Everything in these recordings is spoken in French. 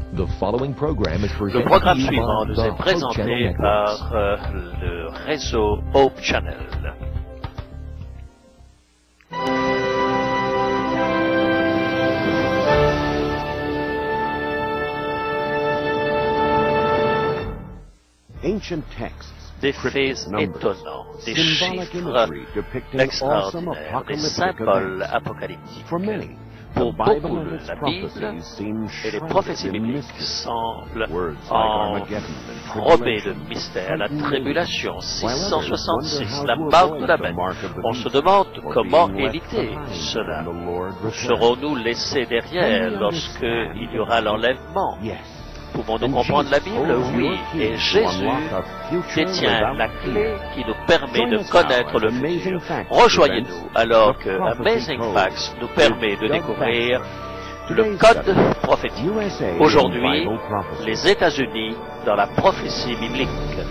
Le programme suivant nous est présenté par le réseau Hope Channel. Des faits étonnants, des chiffres extraordinaires, des symboles apocalyptiques. Pour beaucoup, la Bible et les prophéties bibliques semblent enrobées de mystère. La tribulation 666, la marque de la bête. On se demande comment éviter cela. Serons-nous laissés derrière lorsqu'il y aura l'enlèvement? Pouvons-nous comprendre la Bible? Oui. Et Jésus détient la clé qui nous permet de connaître le futur. Rejoignez-nous alors que Amazing Facts nous permet de découvrir le code prophétique. Aujourd'hui, les États-Unis dans la prophétie biblique.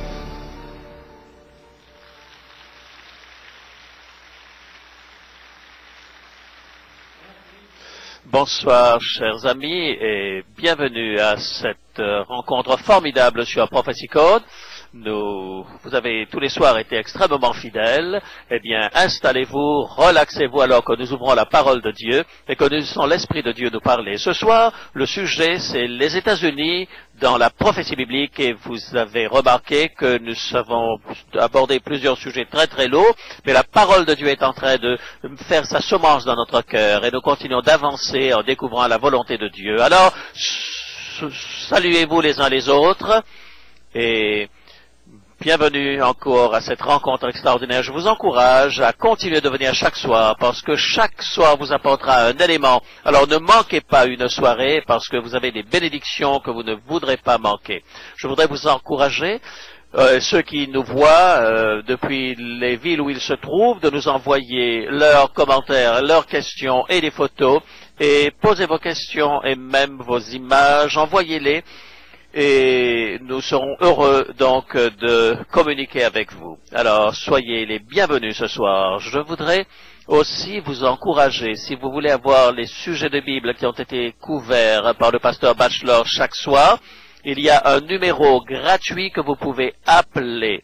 Bonsoir, chers amis, et bienvenue à cette rencontre formidable sur Prophecy Code. Vous avez tous les soirs été extrêmement fidèles. Eh bien, installez-vous, relaxez-vous alors que nous ouvrons la parole de Dieu et que nous laissons l'Esprit de Dieu nous parler. Ce soir, le sujet, c'est les États-Unis dans la prophétie biblique, et vous avez remarqué que nous avons abordé plusieurs sujets très très lourds, mais la parole de Dieu est en train de faire sa semence dans notre cœur et nous continuons d'avancer en découvrant la volonté de Dieu. Alors, saluez-vous les uns les autres et bienvenue encore à cette rencontre extraordinaire. Je vous encourage à continuer de venir chaque soir parce que chaque soir vous apportera un élément. Alors ne manquez pas une soirée parce que vous avez des bénédictions que vous ne voudrez pas manquer. Je voudrais vous encourager, ceux qui nous voient depuis les villes où ils se trouvent, de nous envoyer leurs commentaires, leurs questions et des photos. Et posez vos questions et même vos images, envoyez-les. Et nous serons heureux donc de communiquer avec vous. Alors, soyez les bienvenus ce soir. Je voudrais aussi vous encourager, si vous voulez avoir les sujets de Bible qui ont été couverts par le pasteur Batchelor chaque soir, il y a un numéro gratuit que vous pouvez appeler.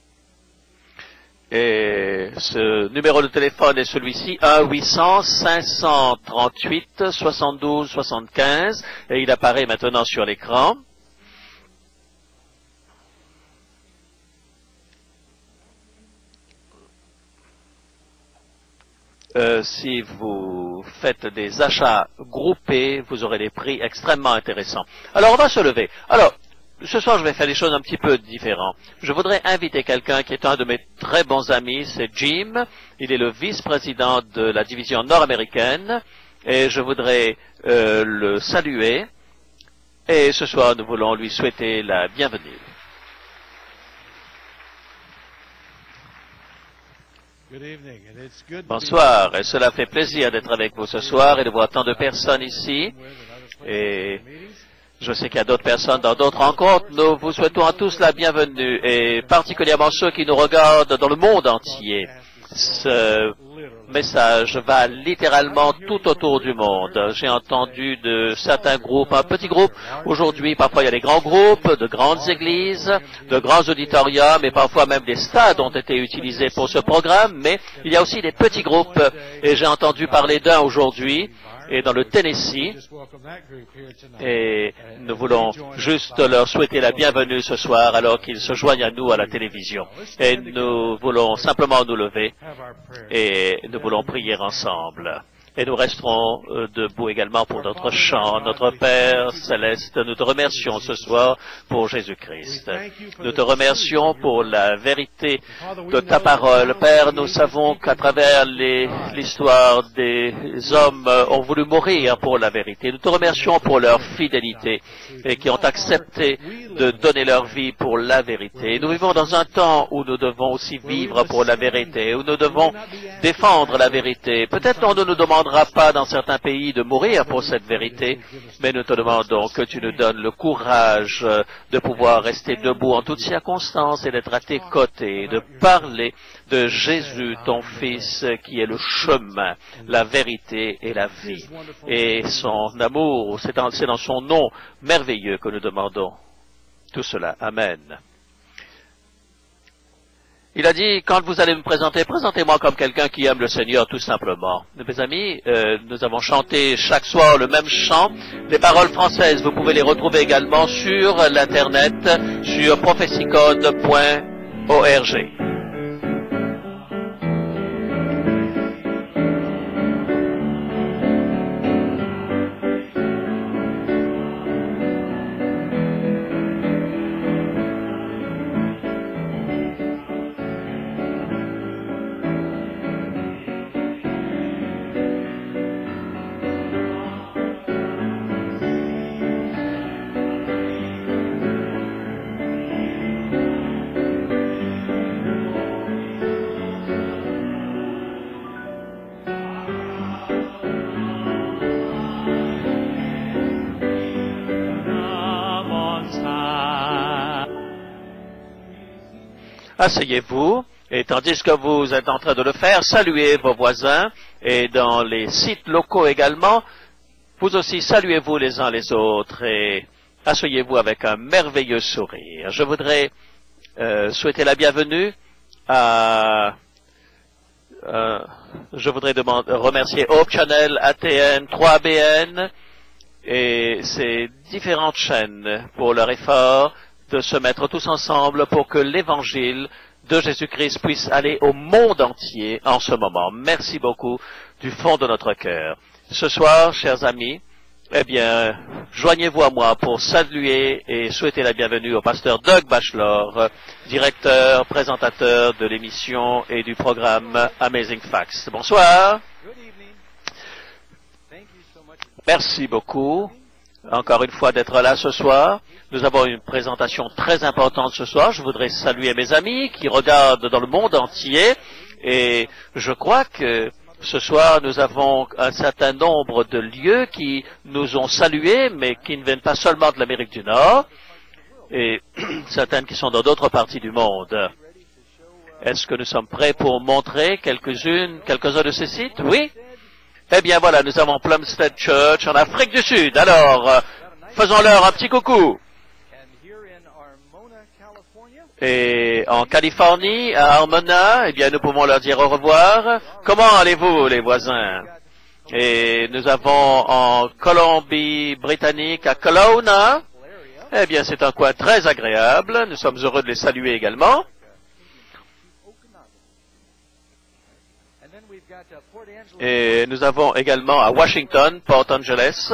Et ce numéro de téléphone est celui-ci, 1-800-538-72-75, et il apparaît maintenant sur l'écran. Si vous faites des achats groupés, vous aurez des prix extrêmement intéressants. Alors, on va se lever. Alors, ce soir, je vais faire des choses un petit peu différentes. Je voudrais inviter quelqu'un qui est un de mes très bons amis, c'est Jim. Il est le vice-président de la division nord-américaine et je voudrais le saluer. Et ce soir, nous voulons lui souhaiter la bienvenue. Bonsoir, et cela fait plaisir d'être avec vous ce soir et de voir tant de personnes ici. Et je sais qu'il y a d'autres personnes dans d'autres rencontres. Nous vous souhaitons à tous la bienvenue, et particulièrement ceux qui nous regardent dans le monde entier. Ce message va littéralement tout autour du monde. J'ai entendu de certains groupes, un petit groupe. Aujourd'hui, parfois il y a des grands groupes, de grandes églises, de grands auditoriums, et parfois même des stades ont été utilisés pour ce programme, mais il y a aussi des petits groupes, et j'ai entendu parler d'un aujourd'hui, et dans le Tennessee, et nous voulons juste leur souhaiter la bienvenue ce soir alors qu'ils se joignent à nous à la télévision. Et nous voulons simplement nous lever et nous voulons prier ensemble. Et nous resterons debout également pour notre chant. Notre Père Céleste, nous te remercions ce soir pour Jésus-Christ. Nous te remercions pour la vérité de ta parole. Père, nous savons qu'à travers l'histoire, des hommes ont voulu mourir pour la vérité. Nous te remercions pour leur fidélité et qui ont accepté de donner leur vie pour la vérité. Et nous vivons dans un temps où nous devons aussi vivre pour la vérité, où nous devons défendre la vérité. Peut-être nous nous demandons demandera pas dans certains pays de mourir pour cette vérité, mais nous te demandons que tu nous donnes le courage de pouvoir rester debout en toutes circonstances et d'être à tes côtés, de parler de Jésus, ton Fils, qui est le chemin, la vérité et la vie. Et son amour, c'est dans son nom merveilleux que nous demandons tout cela. Amen. Il a dit, quand vous allez me présenter, présentez-moi comme quelqu'un qui aime le Seigneur, tout simplement. Mes amis, nous avons chanté chaque soir le même chant. Les paroles françaises, vous pouvez les retrouver également sur l'Internet, sur prophecycode.org. Asseyez-vous, et tandis que vous êtes en train de le faire, saluez vos voisins, et dans les sites locaux également, vous aussi saluez-vous les uns les autres, et asseyez-vous avec un merveilleux sourire. Je voudrais souhaiter la bienvenue à... je voudrais remercier Hope Channel, ATN, 3BN, et ces différentes chaînes pour leur effort de se mettre tous ensemble pour que l'évangile de Jésus-Christ puisse aller au monde entier en ce moment. Merci beaucoup du fond de notre cœur. Ce soir, chers amis, eh bien, joignez-vous à moi pour saluer et souhaiter la bienvenue au pasteur Doug Batchelor, directeur, présentateur de l'émission et du programme Amazing Facts. Bonsoir. Merci beaucoup, encore une fois, d'être là ce soir. Nous avons une présentation très importante ce soir. Je voudrais saluer mes amis qui regardent dans le monde entier. Et je crois que ce soir, nous avons un certain nombre de lieux qui nous ont salués, mais qui ne viennent pas seulement de l'Amérique du Nord, et certaines qui sont dans d'autres parties du monde. Est-ce que nous sommes prêts pour montrer quelques-uns de ces sites? Oui? Eh bien voilà, nous avons Plumstead Church en Afrique du Sud. Alors, faisons-leur un petit coucou. Et en Californie, à Armona, eh bien, nous pouvons leur dire au revoir. Comment allez-vous, les voisins? Et nous avons en Colombie-Britannique, à Kelowna. Eh bien, c'est un coin très agréable. Nous sommes heureux de les saluer également. Et nous avons également à Washington, Port Angeles.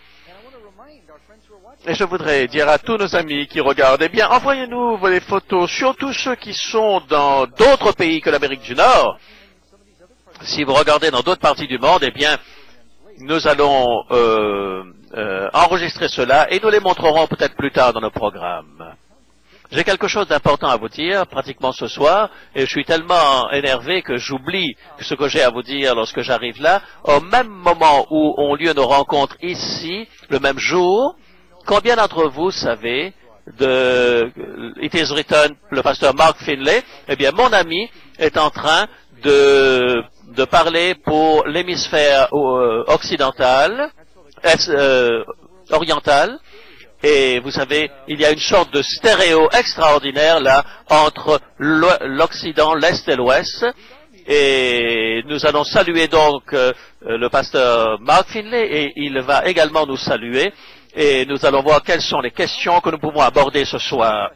Et je voudrais dire à tous nos amis qui regardent, eh bien, envoyez-nous les photos, surtout ceux qui sont dans d'autres pays que l'Amérique du Nord. Si vous regardez dans d'autres parties du monde, eh bien, nous allons enregistrer cela et nous les montrerons peut-être plus tard dans nos programmes. J'ai quelque chose d'important à vous dire, pratiquement ce soir, et je suis tellement énervé que j'oublie ce que j'ai à vous dire lorsque j'arrive là. Au même moment où ont lieu nos rencontres ici, le même jour, combien d'entre vous savez de It is Written, le pasteur Mark Finlay? Eh bien, mon ami est en train de parler pour l'hémisphère occidental, oriental. Et vous savez, il y a une sorte de stéréo extraordinaire là entre l'Occident, l'Est et l'Ouest. Et nous allons saluer donc le pasteur Mark Finlay et il va également nous saluer. Et nous allons voir quelles sont les questions que nous pouvons aborder ce soir.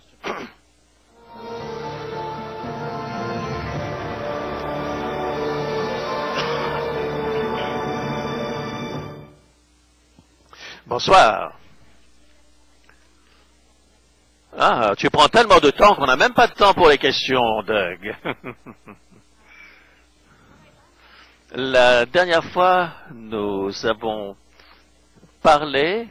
Bonsoir. Ah, tu prends tellement de temps qu'on n'a même pas de temps pour les questions, Doug. La dernière fois, nous avons parlé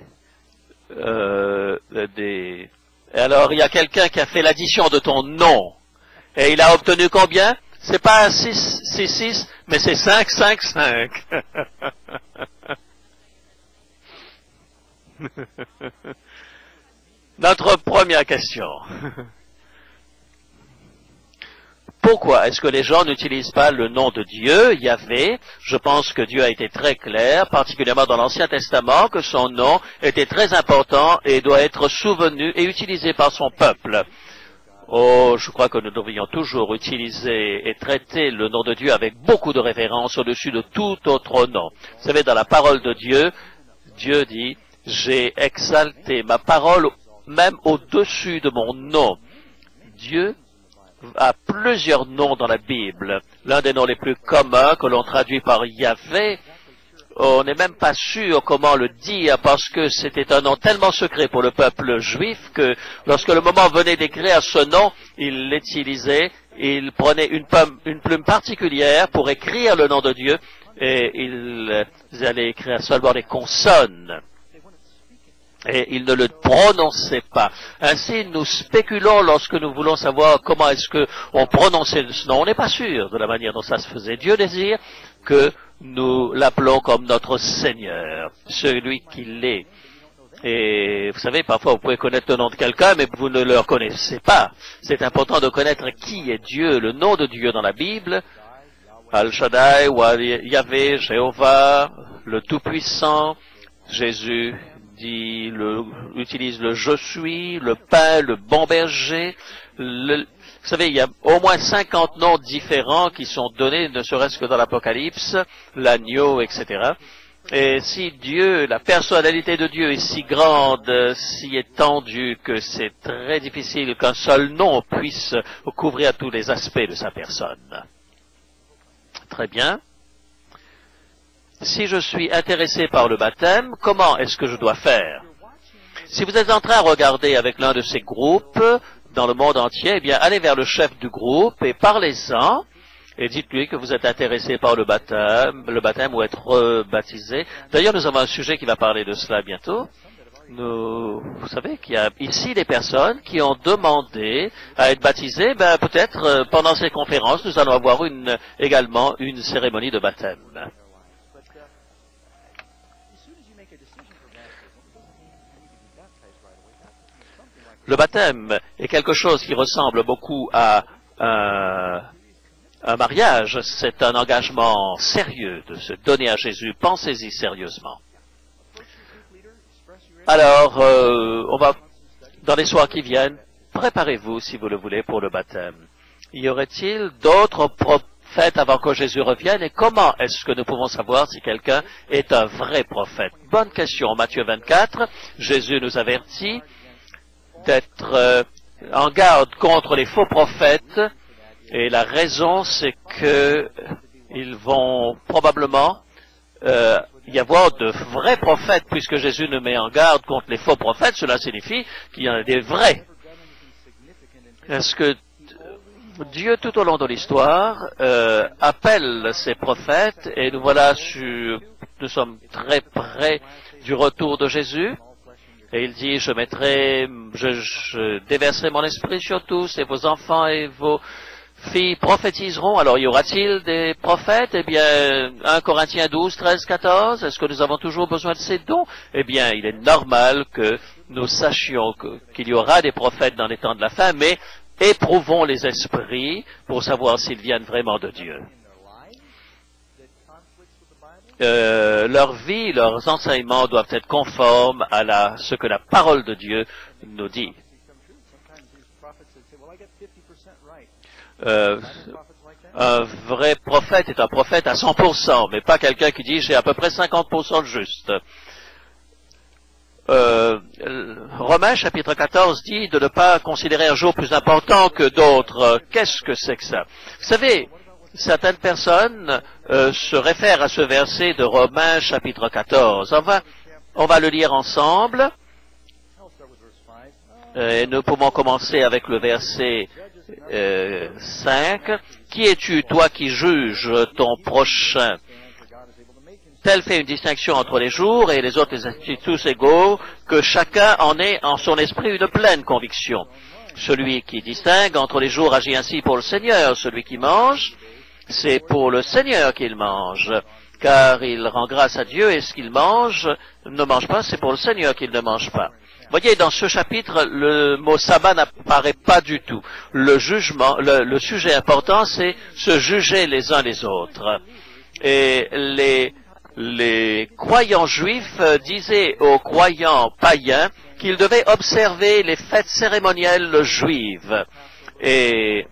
Alors, il y a quelqu'un qui a fait l'addition de ton nom. Et il a obtenu combien? C'est pas 6, 6, 6, mais c'est 5, 5, 5. Notre première question. Pourquoi est-ce que les gens n'utilisent pas le nom de Dieu, Yahvé? Je pense que Dieu a été très clair, particulièrement dans l'Ancien Testament, que son nom était très important et doit être souvenu et utilisé par son peuple. Oh, je crois que nous devrions toujours utiliser et traiter le nom de Dieu avec beaucoup de révérence au-dessus de tout autre nom. Vous savez, dans la parole de Dieu, Dieu dit, j'ai exalté ma parole même au-dessus de mon nom. Dieu a plusieurs noms dans la Bible. L'un des noms les plus communs que l'on traduit par Yahvé, on n'est même pas sûr comment le dire parce que c'était un nom tellement secret pour le peuple juif que lorsque le moment venait d'écrire ce nom, il l'utilisait, il prenait une plume particulière pour écrire le nom de Dieu et ils allaient écrire seulement les consonnes. Et il ne le prononçait pas. Ainsi, nous spéculons lorsque nous voulons savoir comment est-ce qu'on prononçait ce nom. On n'est pas sûr de la manière dont ça se faisait. Dieu désire que nous l'appelons comme notre Seigneur, celui qu'il est. Et vous savez, parfois vous pouvez connaître le nom de quelqu'un, mais vous ne le reconnaissez pas. C'est important de connaître qui est Dieu, le nom de Dieu dans la Bible. Al-Shaddai, ou Yahvé, Jéhovah, le Tout-Puissant, Jésus utilise le je suis, le pain, le bon berger. Vous savez, il y a au moins 50 noms différents qui sont donnés, ne serait-ce que dans l'Apocalypse, l'agneau, etc. Et si Dieu, la personnalité de Dieu est si grande, si étendue, que c'est très difficile qu'un seul nom puisse couvrir tous les aspects de sa personne. Très bien. Si je suis intéressé par le baptême, comment est-ce que je dois faire? Si vous êtes en train de regarder avec l'un de ces groupes dans le monde entier, eh bien, allez vers le chef du groupe et parlez-en et dites-lui que vous êtes intéressé par le baptême ou être baptisé. D'ailleurs, nous avons un sujet qui va parler de cela bientôt. Vous savez qu'il y a ici des personnes qui ont demandé à être baptisées. Ben, peut-être pendant ces conférences, nous allons avoir également une cérémonie de baptême. Le baptême est quelque chose qui ressemble beaucoup à un mariage. C'est un engagement sérieux de se donner à Jésus. Pensez-y sérieusement. Alors, on va, dans les soirs qui viennent, préparez-vous, si vous le voulez, pour le baptême. Y aurait-il d'autres prophètes avant que Jésus revienne? Et comment est-ce que nous pouvons savoir si quelqu'un est un vrai prophète? Bonne question. Matthieu 24, Jésus nous avertit d'être en garde contre les faux prophètes, et la raison c'est que ils vont probablement y avoir de vrais prophètes, puisque Jésus nous met en garde contre les faux prophètes. Cela signifie qu'il y en a des vrais. Est-ce que Dieu, tout au long de l'histoire, appelle ses prophètes, et nous voilà nous sommes très près du retour de Jésus. Et il dit, je déverserai mon esprit sur tous, et vos enfants et vos filles prophétiseront. Alors, y aura-t-il des prophètes? Eh bien, 1 Corinthiens 12, 13, 14, est-ce que nous avons toujours besoin de ces dons? Eh bien, il est normal que nous sachions qu'il y aura des prophètes dans les temps de la fin, mais éprouvons les esprits pour savoir s'ils viennent vraiment de Dieu. Leur vie, leurs enseignements doivent être conformes à ce que la parole de Dieu nous dit. Un vrai prophète est un prophète à 100%, mais pas quelqu'un qui dit j'ai à peu près 50% de juste. Romains chapitre 14 dit de ne pas considérer un jour plus important que d'autres. Qu'est-ce que c'est que ça? Vous savez, certaines personnes se réfèrent à ce verset de Romains chapitre 14. On va le lire ensemble. Et nous pouvons commencer avec le verset 5. Qui es-tu, toi qui juges ton prochain? Tel fait une distinction entre les jours et les autres les tous égaux, que chacun en ait en son esprit une pleine conviction. Celui qui distingue entre les jours agit ainsi pour le Seigneur. Celui qui mange, c'est pour le Seigneur qu'il mange, car il rend grâce à Dieu et ce qu'il mange, ne mange pas, c'est pour le Seigneur qu'il ne mange pas. Voyez, dans ce chapitre, le mot sabbat n'apparaît pas du tout. Le jugement, le sujet important, c'est se juger les uns les autres. Et les croyants juifs disaient aux croyants païens qu'ils devaient observer les fêtes cérémonielles juives. Et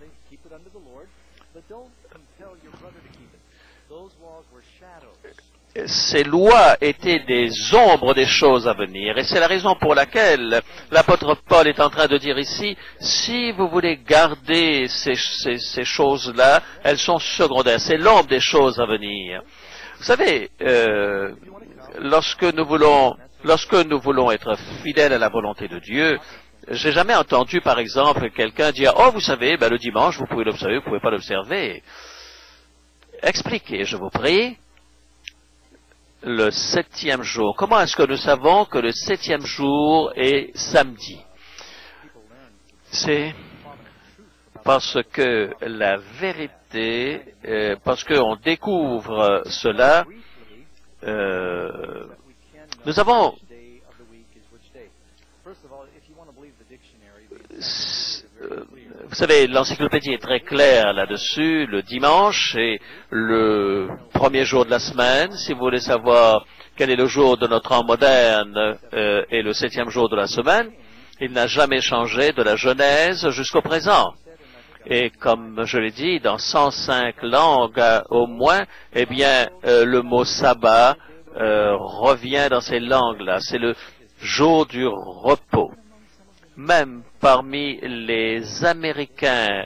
ces lois étaient des ombres des choses à venir. Et c'est la raison pour laquelle l'apôtre Paul est en train de dire ici, si vous voulez garder ces choses-là, elles sont secondaires. C'est l'ombre des choses à venir. Vous savez, lorsque nous voulons être fidèles à la volonté de Dieu, j'ai jamais entendu, par exemple, quelqu'un dire, oh, vous savez, le dimanche, vous pouvez l'observer, vous pouvez pas l'observer. Expliquez, je vous prie, le 7e jour. Comment est-ce que nous savons que le 7e jour est samedi? C'est parce que la vérité, parce qu'on découvre cela, nous avons, vous savez, l'encyclopédie est très claire là-dessus. Le dimanche est le premier jour de la semaine. Si vous voulez savoir quel est le jour de notre temps moderne et le 7e jour de la semaine, il n'a jamais changé de la Genèse jusqu'au présent. Et comme je l'ai dit, dans 105 langues au moins, eh bien, le mot sabbat revient dans ces langues-là. C'est le jour du repos. Même parmi les Américains,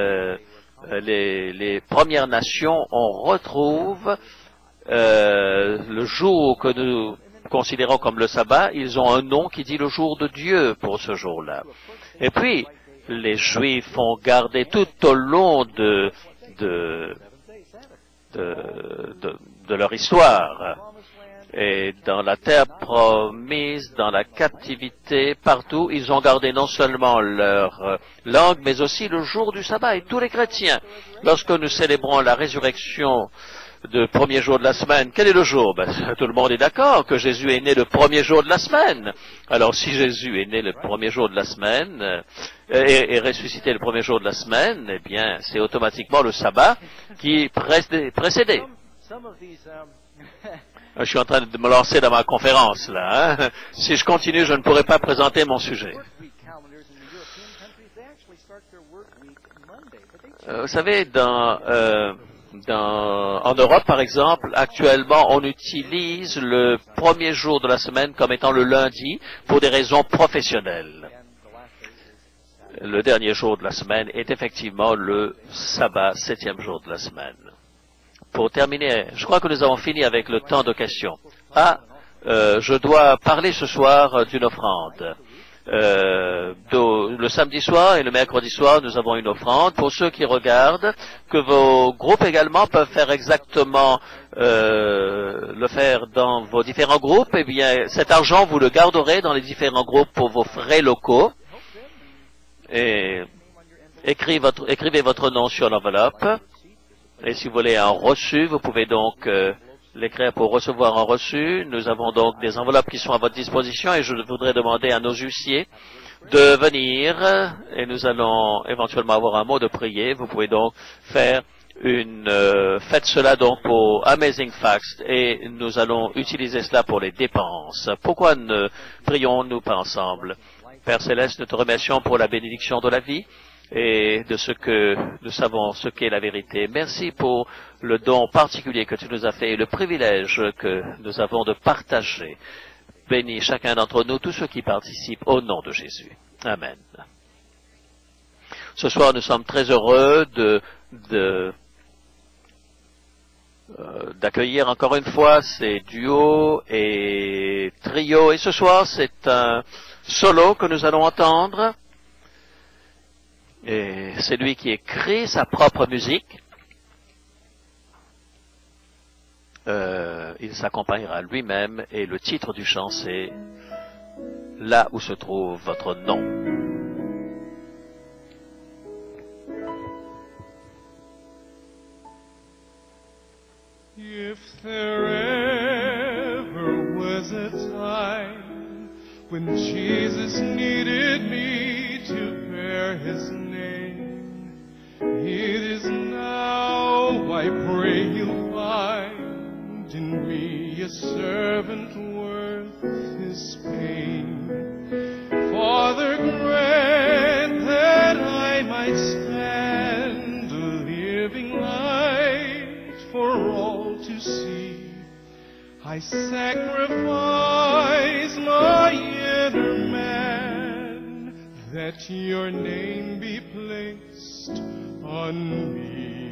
les Premières Nations, on retrouve le jour que nous considérons comme le sabbat. Ils ont un nom qui dit le jour de Dieu pour ce jour-là. Et puis, les Juifs ont gardé tout au long de leur histoire. Et dans la terre promise, dans la captivité, partout, ils ont gardé non seulement leur langue, mais aussi le jour du sabbat. Et tous les chrétiens, lorsque nous célébrons la résurrection du premier jour de la semaine, quel est le jour? Tout le monde est d'accord que Jésus est né le premier jour de la semaine. Alors si Jésus est né le premier jour de la semaine et ressuscité le premier jour de la semaine, eh bien c'est automatiquement le sabbat qui précédait. Je suis en train de me lancer dans ma conférence, là. Hein? Si je continue, je ne pourrai pas présenter mon sujet. Vous savez, en Europe, par exemple, actuellement, on utilise le premier jour de la semaine comme étant le lundi pour des raisons professionnelles. Le dernier jour de la semaine est effectivement le sabbat, 7e jour de la semaine. Pour terminer, je crois que nous avons fini avec le temps de questions. Je dois parler ce soir d'une offrande. Le samedi soir et le mercredi soir, nous avons une offrande. Pour ceux qui regardent, que vos groupes également peuvent faire exactement le faire dans vos différents groupes, eh bien, cet argent, vous le garderez dans les différents groupes pour vos frais locaux. Et écrivez votre nom sur l'enveloppe. Et si vous voulez un reçu, vous pouvez donc l'écrire pour recevoir un reçu. Nous avons donc des enveloppes qui sont à votre disposition et je voudrais demander à nos huissiers de venir et nous allons éventuellement avoir un mot de prière. Vous pouvez donc faites cela donc pour Amazing Facts et nous allons utiliser cela pour les dépenses. Pourquoi ne prions-nous pas ensemble? Père Céleste, nous te remercions pour la bénédiction de la vie et de ce que nous savons ce qu'est la vérité. Merci pour le don particulier que tu nous as fait et le privilège que nous avons de partager. Bénis chacun d'entre nous, tous ceux qui participent, au nom de Jésus. Amen. Ce soir, nous sommes très heureux d'accueillir encore une fois ces duos et trios. Et ce soir, c'est un solo que nous allons entendre. Et c'est lui qui écrit sa propre musique. Il s'accompagnera lui-même et le titre du chant c'est « Là où se trouve votre nom ». Jesus needed me to bear his name. It is now I pray you'll find in me a servant worth his pain. Father, grant that I might stand a living light for all to see. I sacrifice my inner man, that your name be placed on me.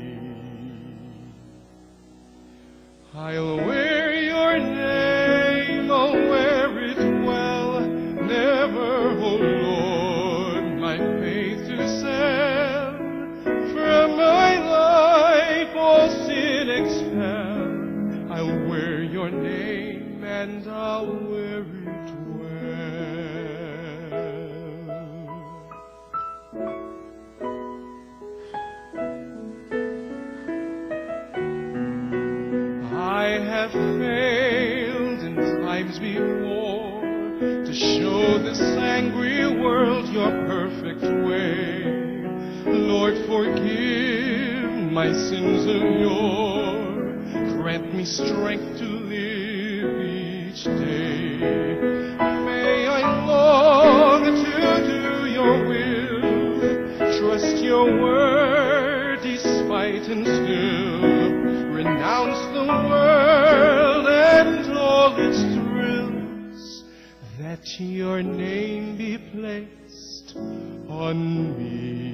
I'll wear your name, I'll wear it well, never, oh Lord, my faith to sell. From my life all sin expel. I'll wear your name and I'll wear it I have failed in times before to show this angry world your perfect way. Lord, forgive my sins of yore. Grant me strength to live each day. May I long to do your will, trust your word despite and still renounce the world and all its thrills, that your name be placed on me.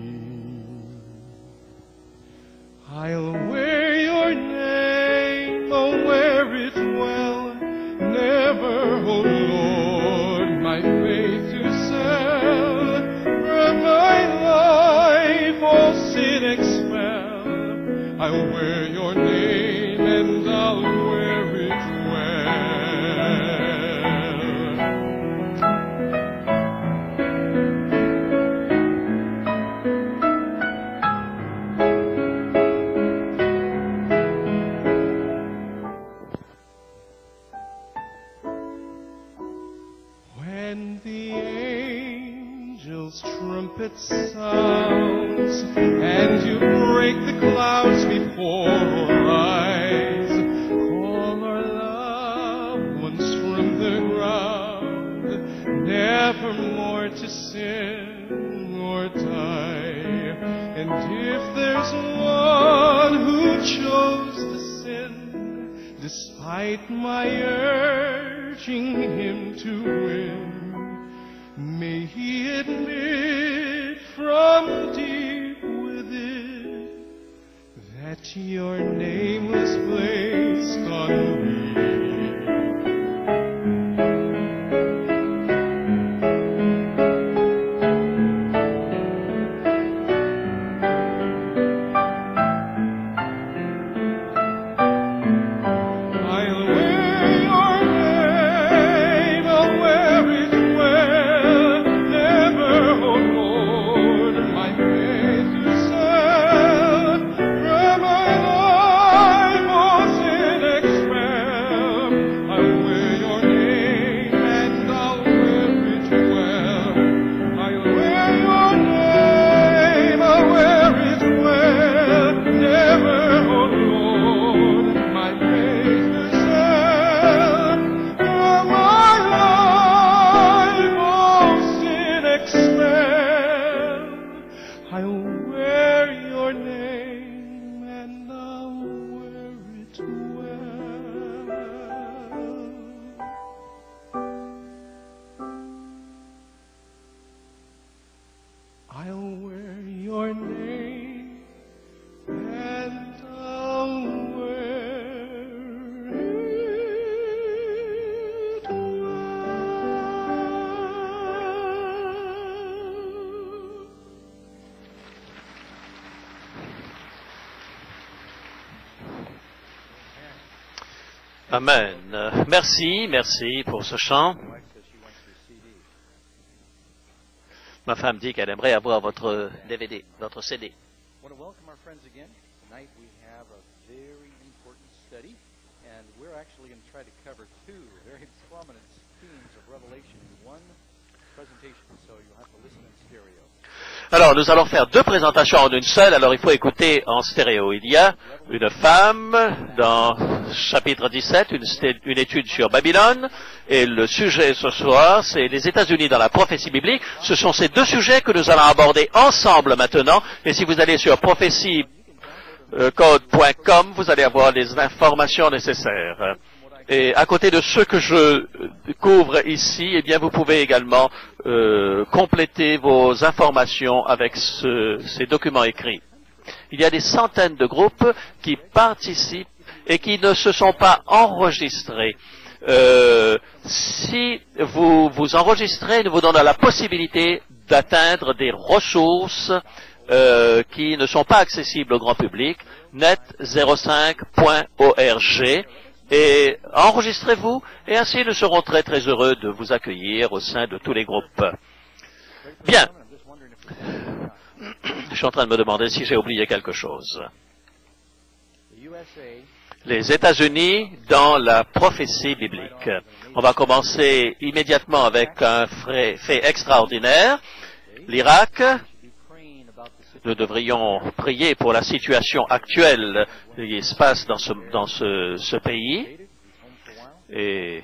I'll wear your name, I'll wear it well, never, oh Lord, my faith to sell. From my life all sin expel. I'll wear your name and I'll wear it When the angel's trumpet sounds and you break the clouds before our eyes, call our loved ones from the ground, never more to sin or die. And if there's one who chose to sin, despite my urging him to win, may he admit from deep within that your name was placed on me. Amen. Merci pour ce chant. Ma femme dit qu'elle aimerait avoir votre DVD, votre CD. I want to welcome our friends again. Tonight we have a very important study, and we're actually going to try to cover two very prominent themes of Revelation in one Alors, nous allons faire deux présentations en une seule, alors il faut écouter en stéréo. Il y a une femme dans chapitre 17, une étude sur Babylone, et le sujet ce soir, c'est les États-Unis dans la prophétie biblique. Ce sont ces deux sujets que nous allons aborder ensemble maintenant, et si vous allez sur prophétiecode.com, vous allez avoir les informations nécessaires. Et à côté de ce que je couvre ici, eh bien, vous pouvez également compléter vos informations avec ces documents écrits. Il y a des centaines de groupes qui participent et qui ne se sont pas enregistrés. Si vous vous enregistrez, nous vous donnons la possibilité d'atteindre des ressources qui ne sont pas accessibles au grand public, net05.org. Et enregistrez-vous, et ainsi nous serons très très heureux de vous accueillir au sein de tous les groupes. Bien. Je suis en train de me demander si j'ai oublié quelque chose. Les États-Unis dans la prophétie biblique. On va commencer immédiatement avec un fait extraordinaire. L'Irak. Nous devrions prier pour la situation actuelle qui se passe dans ce pays. Et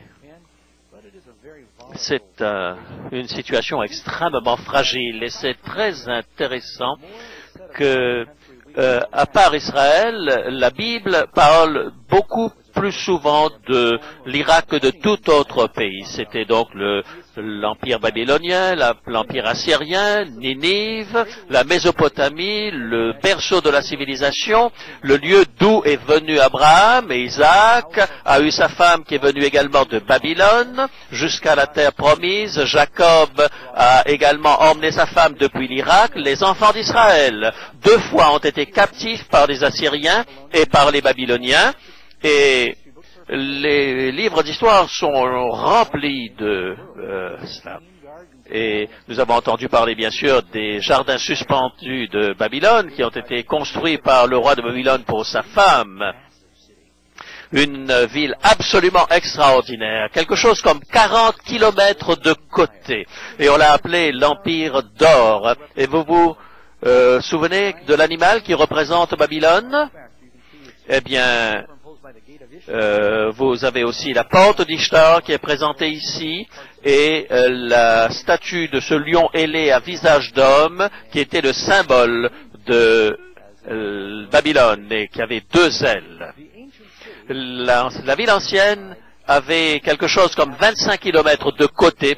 c'est une situation extrêmement fragile. Et c'est très intéressant que, à part Israël, la Bible parle beaucoup plus souvent de l'Irak que de tout autre pays. C'était donc l'Empire babylonien, l'Empire assyrien, Ninive, la Mésopotamie, le berceau de la civilisation, le lieu d'où est venu Abraham, et Isaac a eu sa femme qui est venue également de Babylone jusqu'à la terre promise. Jacob a également emmené sa femme depuis l'Irak. Les enfants d'Israël, 2 fois ont été captifs par les Assyriens et par les Babyloniens. Et les livres d'histoire sont remplis de cela. Et nous avons entendu parler, bien sûr, des jardins suspendus de Babylone qui ont été construits par le roi de Babylone pour sa femme. Une ville absolument extraordinaire, quelque chose comme 40 kilomètres de côté. Et on l'a appelé l'Empire d'Or. Et vous vous souvenez de l'animal qui représente Babylone? Eh bien, vous avez aussi la porte d'Ishtar qui est présentée ici et la statue de ce lion ailé à visage d'homme qui était le symbole de Babylone et qui avait 2 ailes. La ville ancienne avait quelque chose comme 25 kilomètres de côté,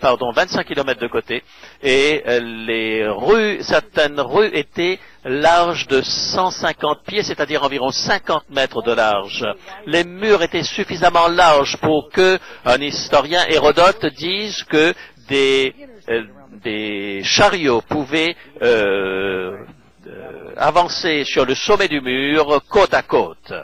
et certaines rues étaient larges de 150 pieds, c'est-à-dire environ 50 mètres de large. Les murs étaient suffisamment larges pour que un historien, Hérodote, dise que des chariots pouvaient avancer sur le sommet du mur côte à côte.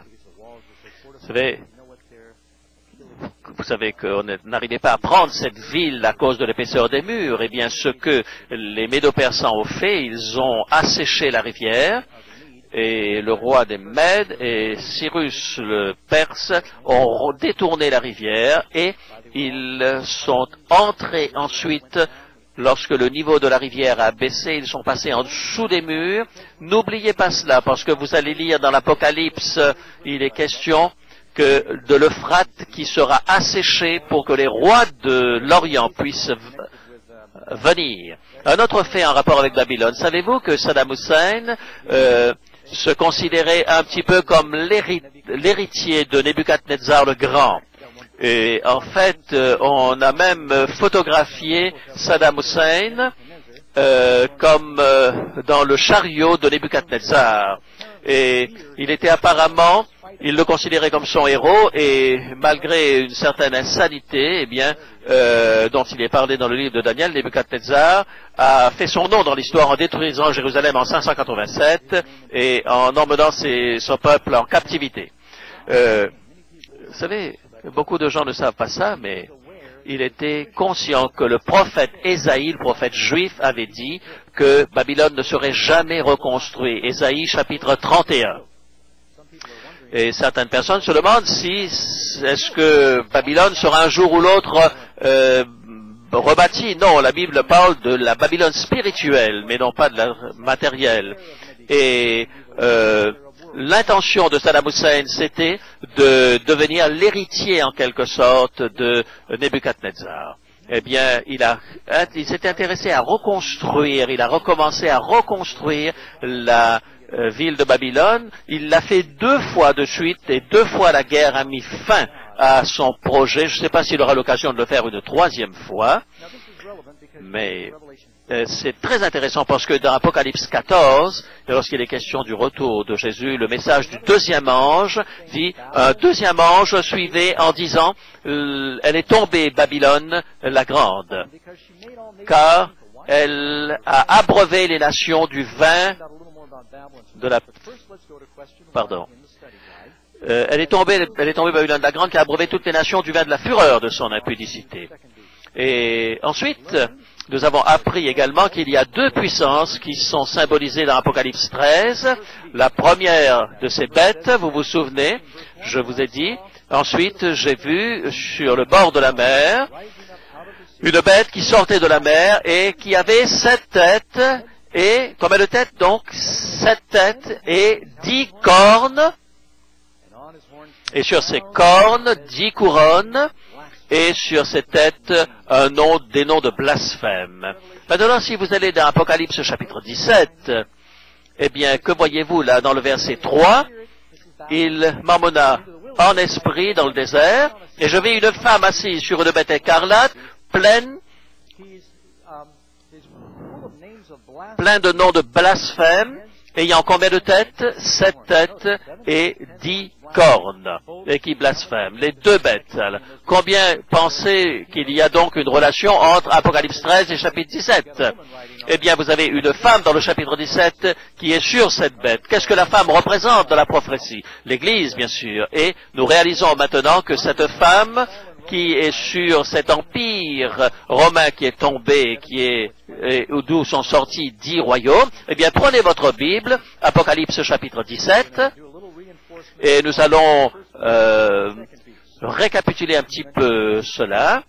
Vous savez qu'on n'arrivait pas à prendre cette ville à cause de l'épaisseur des murs. Eh bien, ce que les Médo-Persans ont fait, ils ont asséché la rivière, et le roi des Mèdes et Cyrus le Perse ont détourné la rivière, et ils sont entrés ensuite. Lorsque le niveau de la rivière a baissé, ils sont passés en dessous des murs. N'oubliez pas cela, parce que vous allez lire dans l'Apocalypse, il est question de l'Euphrate qui sera asséché pour que les rois de l'Orient puissent venir. Un autre fait en rapport avec Babylone. Savez-vous que Saddam Hussein se considérait un petit peu comme l'héritier de Nebuchadnezzar le Grand? Et en fait, on a même photographié Saddam Hussein comme dans le chariot de Nebuchadnezzar. Et il était apparemment, il le considérait comme son héros, et malgré une certaine insanité, eh bien, dont il est parlé dans le livre de Daniel, Nebuchadnezzar a fait son nom dans l'histoire en détruisant Jérusalem en 587 et en emmenant son peuple en captivité. Vous savez, beaucoup de gens ne savent pas ça, mais il était conscient que le prophète Ésaïe, le prophète juif, avait dit que Babylone ne serait jamais reconstruite. Ésaïe chapitre 31. Et certaines personnes se demandent si est-ce que Babylone sera un jour ou l'autre rebâtie. Non, la Bible parle de la Babylone spirituelle, mais non pas de la matérielle. Et l'intention de Saddam Hussein, c'était de devenir l'héritier, en quelque sorte, de Nebuchadnezzar. Eh bien, il s'était intéressé à reconstruire, il a recommencé à reconstruire la ville de Babylone. Il l'a fait 2 fois de suite, et 2 fois la guerre a mis fin à son projet. Je ne sais pas s'il aura l'occasion de le faire une 3e fois, mais c'est très intéressant parce que dans Apocalypse 14, lorsqu'il est question du retour de Jésus, le message du 2e ange dit, un 2e ange suivait en disant, elle est tombée, Babylone la grande, car elle a abreuvé les nations du vin de la... Pardon. Elle est tombée, Babylone la grande, qui a abreuvé toutes les nations du vin de la fureur de son impudicité. Et ensuite, nous avons appris également qu'il y a 2 puissances qui sont symbolisées dans Apocalypse 13. La première de ces bêtes, vous vous souvenez, je vous ai dit. Ensuite, j'ai vu sur le bord de la mer une bête qui sortait de la mer et qui avait 7 têtes. Et combien de têtes donc? 7 têtes et 10 cornes. Et sur ces cornes, 10 couronnes. Et sur ces têtes, des noms de blasphème. Maintenant, si vous allez dans Apocalypse chapitre 17, eh bien, que voyez-vous là dans le verset 3? Il m'emmena en esprit dans le désert, et je vis une femme assise sur une bête écarlate, pleine de noms de blasphème, ayant combien de têtes? 7 têtes et 10 cornes, et qui blasphème. Les 2 bêtes. Alors, combien pensez qu'il y a donc une relation entre Apocalypse 13 et chapitre 17? Eh bien, vous avez une femme dans le chapitre 17 qui est sur cette bête. Qu'est-ce que la femme représente dans la prophétie? L'Église, bien sûr. Et nous réalisons maintenant que cette femme qui est sur cet empire romain qui est tombé, d'où sont sortis 10 royaumes, eh bien, prenez votre Bible, Apocalypse chapitre 17, et nous allons récapituler un petit peu cela.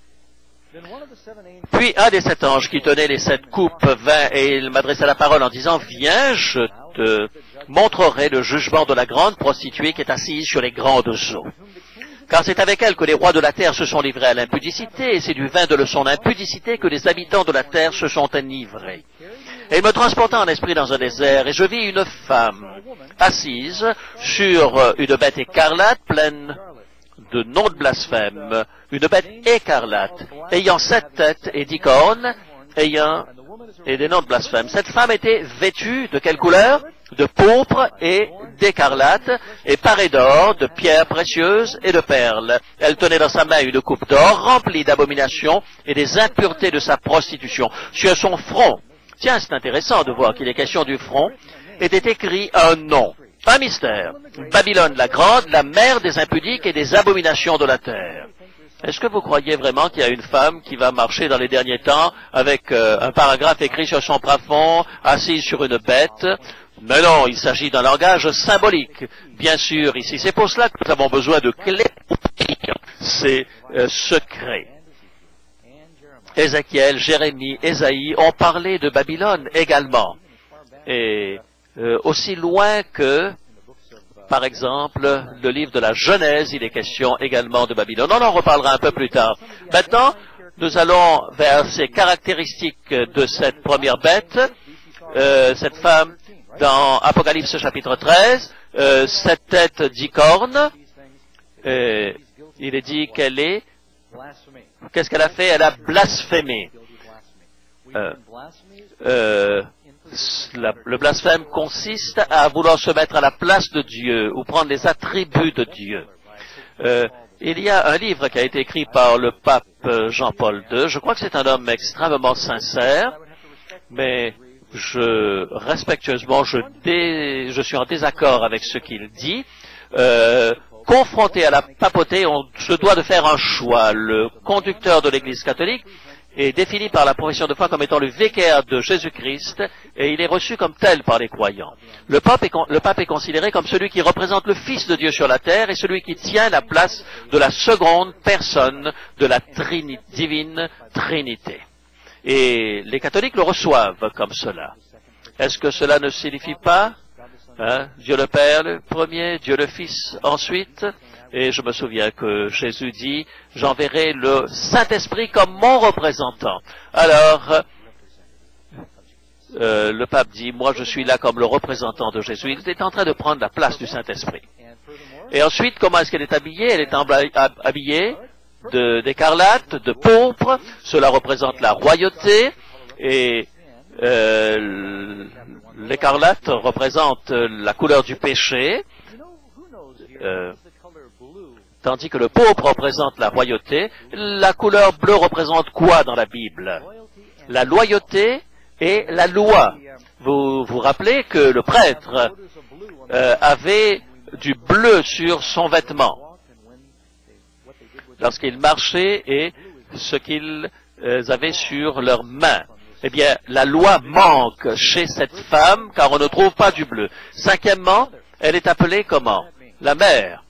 Puis un des 7 anges qui tenait les 7 coupes vint et il m'adressa la parole en disant, viens, je te montrerai le jugement de la grande prostituée qui est assise sur les grandes eaux. Car c'est avec elle que les rois de la terre se sont livrés à l'impudicité, et c'est du vin de son impudicité que les habitants de la terre se sont enivrés. Et il me transporta en esprit dans un désert, et je vis une femme assise sur une bête écarlate, pleine de noms de blasphème, une bête écarlate, ayant 7 têtes et 10 cornes, et des noms de blasphème. Cette femme était vêtue de quelle couleur? De pourpre et d'écarlate, et parée d'or, de pierres précieuses et de perles. Elle tenait dans sa main une coupe d'or remplie d'abominations et des impuretés de sa prostitution. Sur son front, tiens, c'est intéressant de voir qu'il est question du front, était écrit un nom, un mystère. Babylone la grande, la mère des impudiques et des abominations de la terre. Est-ce que vous croyez vraiment qu'il y a une femme qui va marcher dans les derniers temps avec un paragraphe écrit sur son plafond, assise sur une bête? Mais non, il s'agit d'un langage symbolique. Bien sûr, ici, c'est pour cela que nous avons besoin de clés. C'est secret. Ézéchiel, Jérémie, Ésaïe ont parlé de Babylone également. Et aussi loin que, par exemple, le livre de la Genèse, il est question également de Babylone. On en reparlera un peu plus tard. Maintenant, nous allons vers ces caractéristiques de cette première bête, cette femme, dans Apocalypse chapitre 13, 7 têtes, 10 cornes. Il est dit qu'elle est... Qu'est-ce qu'elle a fait? Elle a blasphémé. Le blasphème consiste à vouloir se mettre à la place de Dieu ou prendre les attributs de Dieu. Il y a un livre qui a été écrit par le pape Jean-Paul II. Je crois que c'est un homme extrêmement sincère, mais respectueusement, je suis en désaccord avec ce qu'il dit. Confronté à la papauté, on se doit de faire un choix. Le conducteur de l'Église catholique est défini par la profession de foi comme étant le vicaire de Jésus-Christ et il est reçu comme tel par les croyants. Le pape est considéré comme celui qui représente le Fils de Dieu sur la terre et celui qui tient la place de la seconde personne de la divine Trinité. Et les catholiques le reçoivent comme cela. Est-ce que cela ne signifie pas Dieu le Père le premier, Dieu le Fils ensuite? Et je me souviens que Jésus dit, j'enverrai le Saint-Esprit comme mon représentant. Alors, le pape dit, moi je suis là comme le représentant de Jésus. Il est en train de prendre la place du Saint-Esprit. Et ensuite, comment est-ce qu'elle est habillée? Elle est habillée d'écarlate, de pourpre. Cela représente la royauté. Et l'écarlate représente la couleur du péché. Tandis que le pourpre représente la royauté. La couleur bleue représente quoi dans la Bible? La loyauté et la loi. Vous vous rappelez que le prêtre avait du bleu sur son vêtement lorsqu'il marchait et ce qu'ils avaient sur leurs mains. Eh bien, la loi manque chez cette femme car on ne trouve pas du bleu. Cinquièmement, elle est appelée comment? La mère.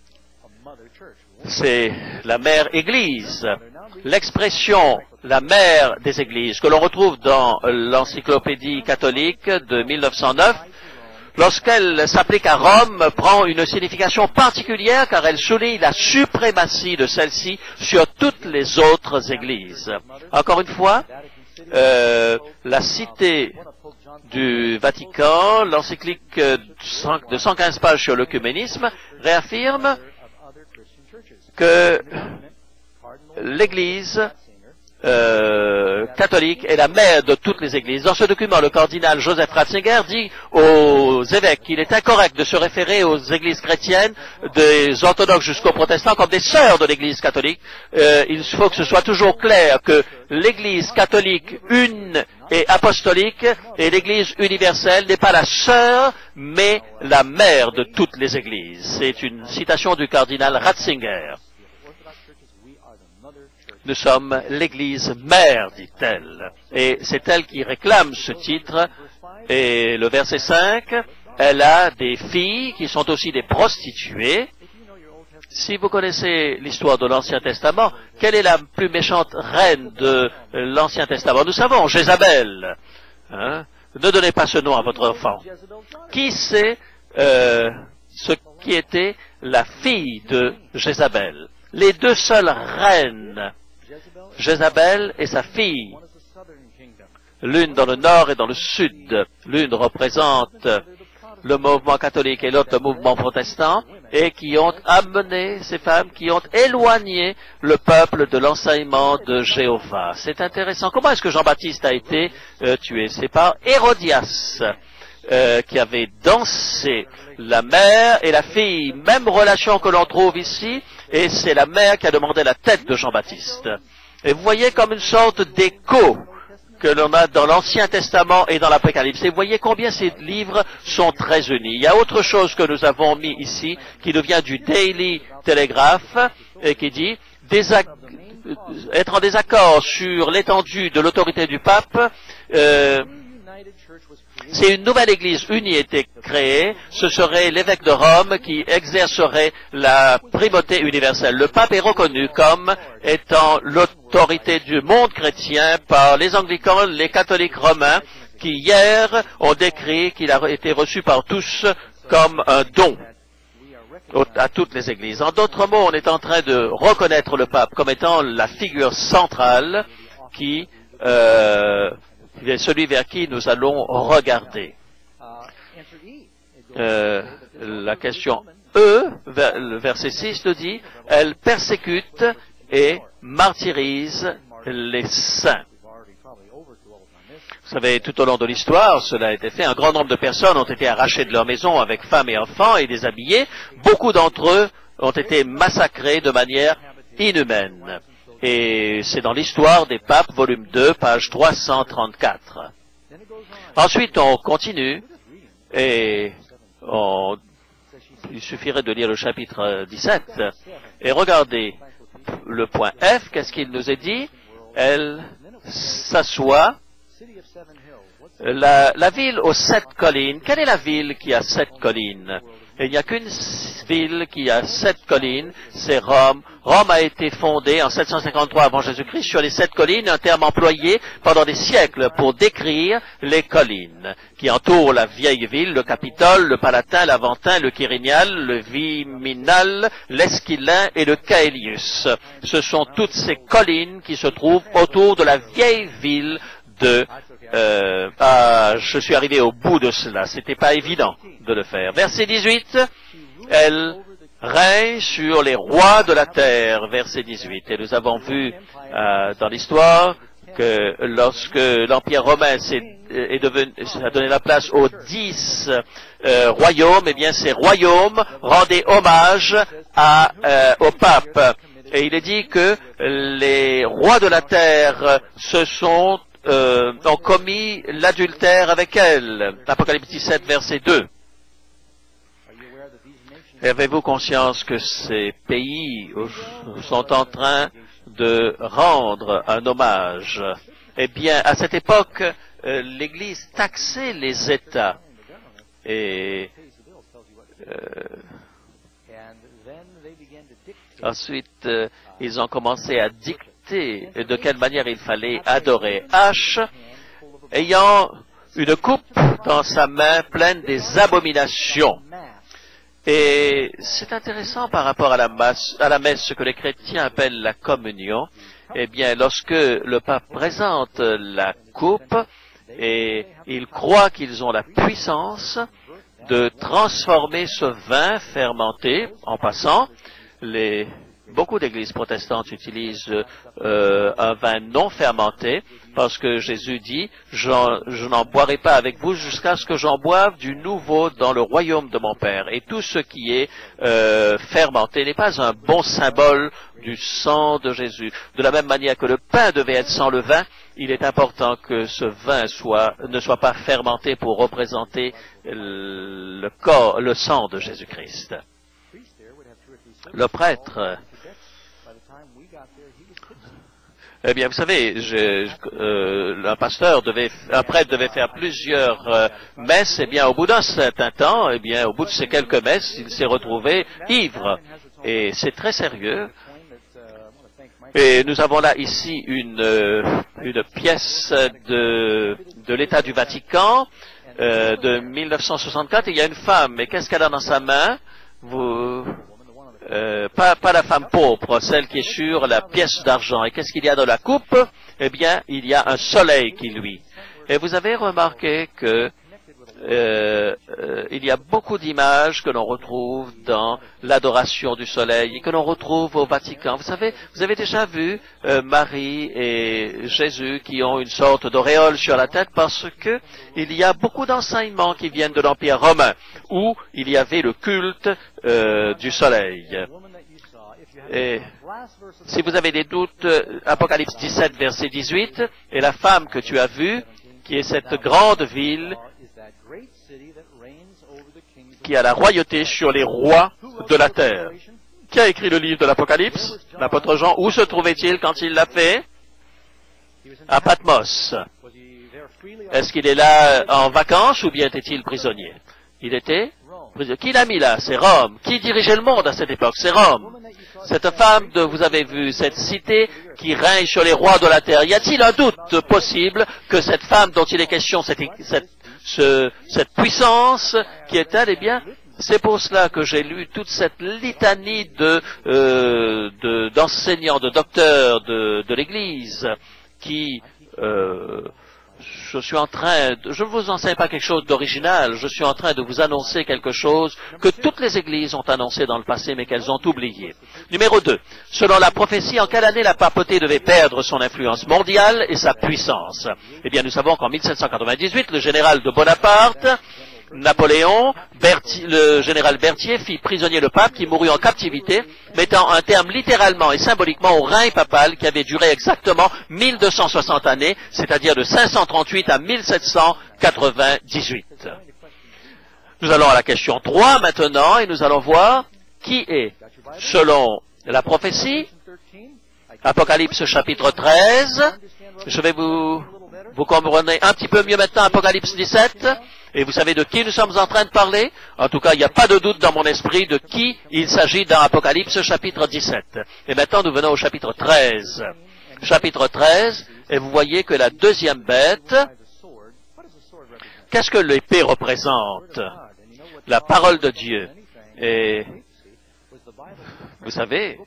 C'est la mère Église. L'expression la mère des Églises, que l'on retrouve dans l'encyclopédie catholique de 1909, lorsqu'elle s'applique à Rome, prend une signification particulière car elle souligne la suprématie de celle-ci sur toutes les autres Églises. Encore une fois, la cité du Vatican, l'encyclique de 115 pages sur l'œcuménisme, réaffirme que l'Église catholique est la mère de toutes les églises. Dans ce document, le cardinal Joseph Ratzinger dit aux évêques qu'il est incorrect de se référer aux églises chrétiennes, des orthodoxes jusqu'aux protestants, comme des sœurs de l'église catholique. Il faut que ce soit toujours clair que l'église catholique une et apostolique et l'église universelle n'est pas la sœur, mais la mère de toutes les églises. C'est une citation du cardinal Ratzinger. Nous sommes l'Église mère, dit-elle. Et c'est elle qui réclame ce titre. Et le verset 5, elle a des filles qui sont aussi des prostituées. Si vous connaissez l'histoire de l'Ancien Testament, quelle est la plus méchante reine de l'Ancien Testament? Nous savons, Jézabel. Ne donnez pas ce nom à votre enfant. Qui sait ce qui était la fille de Jézabel? Les deux seules reines, Jézabel et sa fille, l'une dans le nord et dans le sud. L'une représente le mouvement catholique et l'autre le mouvement protestant, et qui ont amené ces femmes, qui ont éloigné le peuple de l'enseignement de Jéhovah. C'est intéressant. Comment est-ce que Jean-Baptiste a été tué? C'est par Hérodias, qui avait dansé. La mère et la fille, même relation que l'on trouve ici, et c'est la mère qui a demandé la tête de Jean-Baptiste. Et vous voyez comme une sorte d'écho que l'on a dans l'Ancien Testament et dans l'Apocalypse. Et vous voyez combien ces livres sont très unis. Il y a autre chose que nous avons mis ici, qui nous vient du Daily Telegraph, et qui dit être en désaccord sur l'étendue de l'autorité du pape. Si une nouvelle église unie était créée, ce serait l'évêque de Rome qui exercerait la primauté universelle. Le pape est reconnu comme étant l'autorité du monde chrétien par les anglicans, les catholiques romains, qui hier ont décrit qu'il a été reçu par tous comme un don à toutes les églises. En d'autres mots, on est en train de reconnaître le pape comme étant la figure centrale qui est celui vers qui nous allons regarder. La question le verset 6 le dit, elle persécute et martyrise les saints. Vous savez, tout au long de l'histoire, cela a été fait. Un grand nombre de personnes ont été arrachées de leur maison avec femmes et enfants et déshabillées. Beaucoup d'entre eux ont été massacrés de manière inhumaine. Et c'est dans l'histoire des papes, volume 2, page 334. Ensuite, on continue, et il suffirait de lire le chapitre 17, et regardez le point F, qu'est-ce qu'il nous est dit? elle s'assoit. La ville aux 7 collines, quelle est la ville qui a 7 collines? Il n'y a qu'une ville qui a 7 collines, c'est Rome. Rome a été fondée en 753 avant Jésus-Christ sur les 7 collines, un terme employé pendant des siècles pour décrire les collines qui entourent la vieille ville, le Capitole, le Palatin, l'Aventin, le Quirinial, le Viminal, l'Esquilin et le Caelius. Ce sont toutes ces collines qui se trouvent autour de la vieille ville de je suis arrivé au bout de cela. C'était pas évident de le faire. Verset 18, elle règne sur les rois de la terre. Verset 18. Et nous avons vu dans l'histoire que lorsque l'Empire romain a donné la place aux 10 royaumes, eh bien ces royaumes rendaient hommage au pape. Et il est dit que les rois de la terre ont commis l'adultère avec elle. Apocalypse 17, verset 2. Avez-vous conscience que ces pays sont en train de rendre un hommage? Eh bien, à cette époque, l'Église taxait les États. Et ensuite, ils ont commencé à dicter de quelle manière il fallait adorer. H, ayant une coupe dans sa main pleine des abominations. Et c'est intéressant par rapport à la messe, ce que les chrétiens appellent la communion. Eh bien, lorsque le pape présente la coupe, et ils croient qu'ils ont la puissance de transformer ce vin fermenté, en passant, beaucoup d'églises protestantes utilisent un vin non fermenté parce que Jésus dit « Je n'en boirai pas avec vous jusqu'à ce que j'en boive du nouveau dans le royaume de mon Père. » Et tout ce qui est fermenté n'est pas un bon symbole du sang de Jésus. De la même manière que le pain devait être sans levain, il est important que ce vin ne soit pas fermenté pour représenter le sang de Jésus-Christ. Le prêtre, eh bien, vous savez, un prêtre devait faire plusieurs messes. Eh bien, au bout d'un certain temps, eh bien, au bout de ces quelques messes, il s'est retrouvé ivre. Et c'est très sérieux. Et nous avons là ici une pièce de l'État du Vatican de 1964. Il y a une femme. Mais qu'est-ce qu'elle a dans sa main? Pas la femme pauvre, celle qui est sur la pièce d'argent. Et qu'est-ce qu'il y a dans la coupe? Eh bien, il y a un soleil qui luit. Et vous avez remarqué que il y a beaucoup d'images que l'on retrouve dans l'adoration du soleil et que l'on retrouve au Vatican. Vous savez, vous avez déjà vu Marie et Jésus qui ont une sorte d'auréole sur la tête parce que il y a beaucoup d'enseignements qui viennent de l'Empire romain où il y avait le culte du soleil. Et si vous avez des doutes, Apocalypse 17, verset 18, et la femme que tu as vue, qui est cette grande ville qui a la royauté sur les rois de la terre. Qui a écrit le livre de l'Apocalypse? L'apôtre Jean. Où se trouvait-il quand il l'a fait? À Patmos. Est-ce qu'il est là en vacances ou bien était-il prisonnier? Il était prisonnier. Qui l'a mis là? C'est Rome. Qui dirigeait le monde à cette époque? C'est Rome. Cette femme vous avez vu, cette cité qui règne sur les rois de la terre. Y a-t-il un doute possible que cette femme dont il est question, cette puissance qui est elle, eh bien, c'est pour cela que j'ai lu toute cette litanie d'enseignants, de docteurs de l'Église qui je ne vous enseigne pas quelque chose d'original, je suis en train de vous annoncer quelque chose que toutes les églises ont annoncé dans le passé, mais qu'elles ont oublié. Numéro 2. Selon la prophétie, en quelle année la papauté devait perdre son influence mondiale et sa puissance? Eh bien, nous savons qu'en 1798, le général de Bonaparte, Napoléon, le général Berthier fit prisonnier le pape qui mourut en captivité, mettant un terme littéralement et symboliquement au règne papal qui avait duré exactement 1260 années, c'est-à-dire de 538 à 1798. Nous allons à la question 3 maintenant et nous allons voir qui est, selon la prophétie, Apocalypse chapitre 13. Je vais vous comprenez un petit peu mieux maintenant Apocalypse 17. Et vous savez de qui nous sommes en train de parler? En tout cas, il n'y a pas de doute dans mon esprit de qui il s'agit dans Apocalypse chapitre 17. Et maintenant, nous venons au chapitre 13. Chapitre 13, et vous voyez que la deuxième bête, qu'est-ce que l'épée représente? La parole de Dieu. Et vous savez,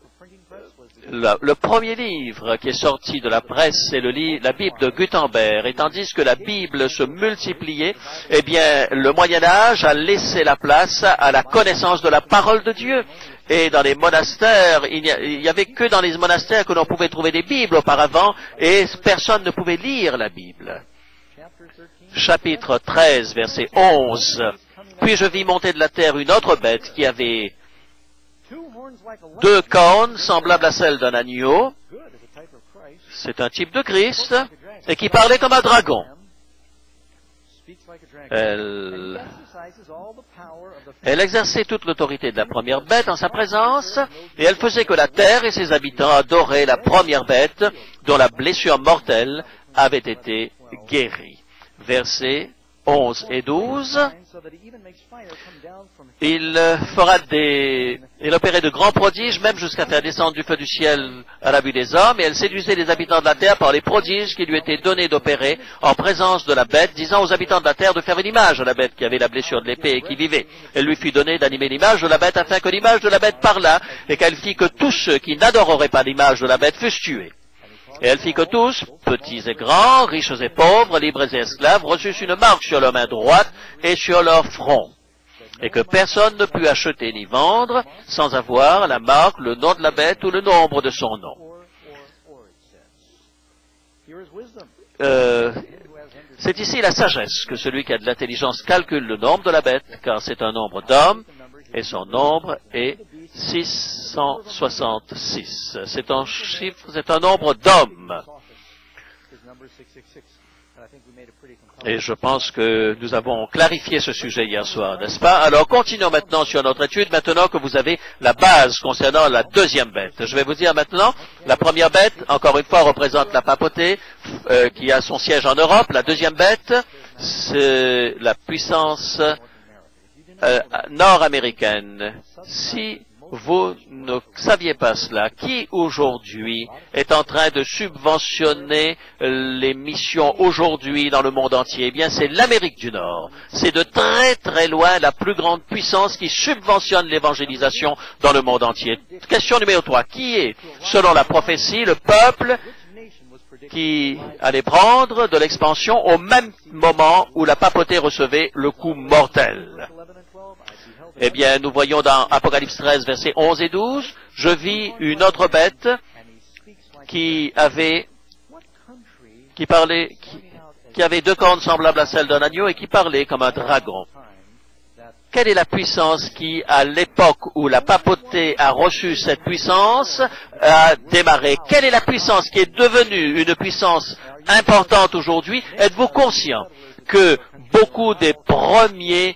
le premier livre qui est sorti de la presse, c'est la Bible de Gutenberg. Et tandis que la Bible se multipliait, eh bien, le Moyen-Âge a laissé la place à la connaissance de la parole de Dieu. Et dans les monastères, il y avait que dans les monastères que l'on pouvait trouver des Bibles auparavant, et personne ne pouvait lire la Bible. Chapitre 13, verset 11. Puis je vis monter de la terre une autre bête qui avait 2 cornes semblables à celles d'un agneau. C'est un type de Christ, et qui parlait comme un dragon. Elle exerçait toute l'autorité de la première bête en sa présence, et elle faisait que la terre et ses habitants adoraient la première bête dont la blessure mortelle avait été guérie. Versets 11 et 12. Il opérait de grands prodiges, même jusqu'à faire descendre du feu du ciel à la vue des hommes, et elle séduisait les habitants de la terre par les prodiges qui lui étaient donnés d'opérer en présence de la bête, disant aux habitants de la terre de faire une image à la bête qui avait la blessure de l'épée et qui vivait. Elle lui fut donnée d'animer l'image de la bête afin que l'image de la bête parlât, et qu'elle fit que tous ceux qui n'adoreraient pas l'image de la bête fussent tués. Et elle fit que tous, petits et grands, riches et pauvres, libres et esclaves, reçussent une marque sur leur main droite et sur leur front, et que personne ne put acheter ni vendre sans avoir la marque, le nom de la bête ou le nombre de son nom. C'est ici la sagesse que celui qui a de l'intelligence calcule le nombre de la bête, car c'est un nombre d'hommes, et son nombre est 666. C'est un chiffre, c'est un nombre d'hommes. Et je pense que nous avons clarifié ce sujet hier soir, n'est-ce pas? Alors continuons maintenant sur notre étude, maintenant que vous avez la base concernant la deuxième bête. Je vais vous dire maintenant, la première bête, encore une fois, représente la papauté qui a son siège en Europe. La deuxième bête, c'est la puissance nord-américaine. Si vous ne saviez pas cela, qui aujourd'hui est en train de subventionner les missions aujourd'hui dans le monde entier? Eh bien, c'est l'Amérique du Nord. C'est de très très loin la plus grande puissance qui subventionne l'évangélisation dans le monde entier. Question numéro 3. Qui est, selon la prophétie, le peuple qui allait prendre de l'expansion au même moment où la papauté recevait le coup mortel? Eh bien, nous voyons dans Apocalypse 13, versets 11 et 12, je vis une autre bête qui avait 2 cornes semblables à celles d'un agneau et qui parlait comme un dragon. Quelle est la puissance qui, à l'époque où la papauté a reçu cette puissance, a démarré? Quelle est la puissance qui est devenue une puissance importante aujourd'hui? Êtes-vous conscient que beaucoup des premiers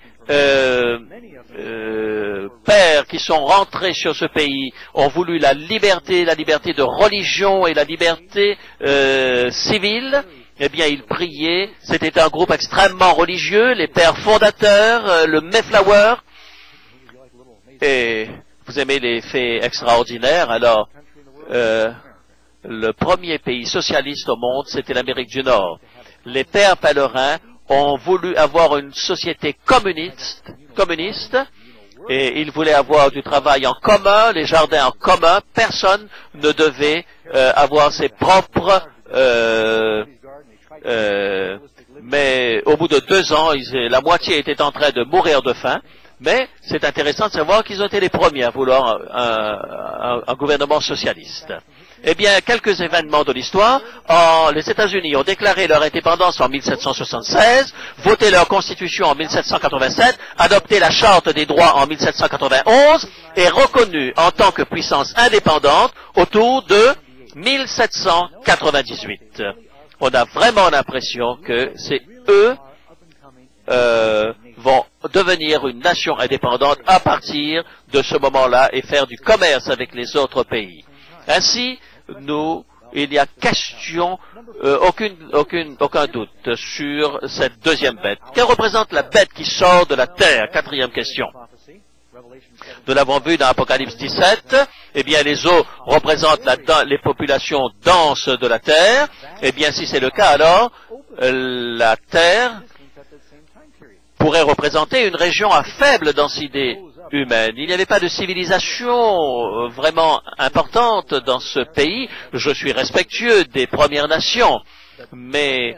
pères qui sont rentrés sur ce pays ont voulu la liberté de religion et la liberté civile? Eh bien, ils priaient. C'était un groupe extrêmement religieux, les pères fondateurs, le Mayflower. Et vous aimez les faits extraordinaires, alors le premier pays socialiste au monde, c'était l'Amérique du Nord. Les pères pèlerins ont voulu avoir une société communiste, et ils voulaient avoir du travail en commun, les jardins en commun. Personne ne devait avoir ses propres... mais au bout de 2 ans, la moitié était en train de mourir de faim. Mais c'est intéressant de savoir qu'ils ont été les premiers à vouloir un gouvernement socialiste. Eh bien, quelques événements de l'histoire. Les États-Unis ont déclaré leur indépendance en 1776, voté leur constitution en 1787, adopté la Charte des droits en 1791 et reconnu en tant que puissance indépendante autour de 1798. On a vraiment l'impression que c'est eux vont devenir une nation indépendante à partir de ce moment-là et faire du commerce avec les autres pays. Ainsi, il n'y a aucun doute sur cette deuxième bête. Que représente la bête qui sort de la terre? Quatrième question. Nous l'avons vu dans Apocalypse 17. Eh bien, les eaux représentent les populations denses de la terre. Eh bien, si c'est le cas, alors, la terre pourrait représenter une région à faible densité humaine. Il n'y avait pas de civilisation vraiment importante dans ce pays. Je suis respectueux des Premières Nations, mais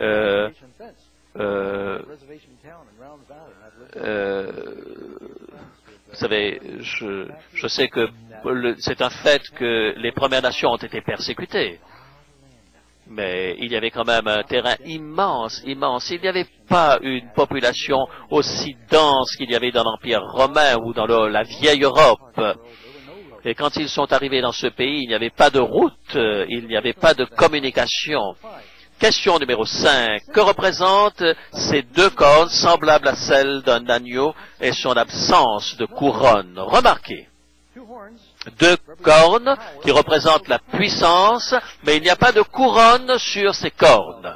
vous savez, je sais que c'est un fait que les Premières Nations ont été persécutées. Mais il y avait quand même un terrain immense. Il n'y avait pas une population aussi dense qu'il y avait dans l'Empire romain ou dans la vieille Europe. Et quand ils sont arrivés dans ce pays, il n'y avait pas de route, il n'y avait pas de communication. Question numéro 5. Que représentent ces deux cornes semblables à celles d'un agneau et son absence de couronne? Remarquez. Deux cornes qui représentent la puissance, mais il n'y a pas de couronne sur ces cornes.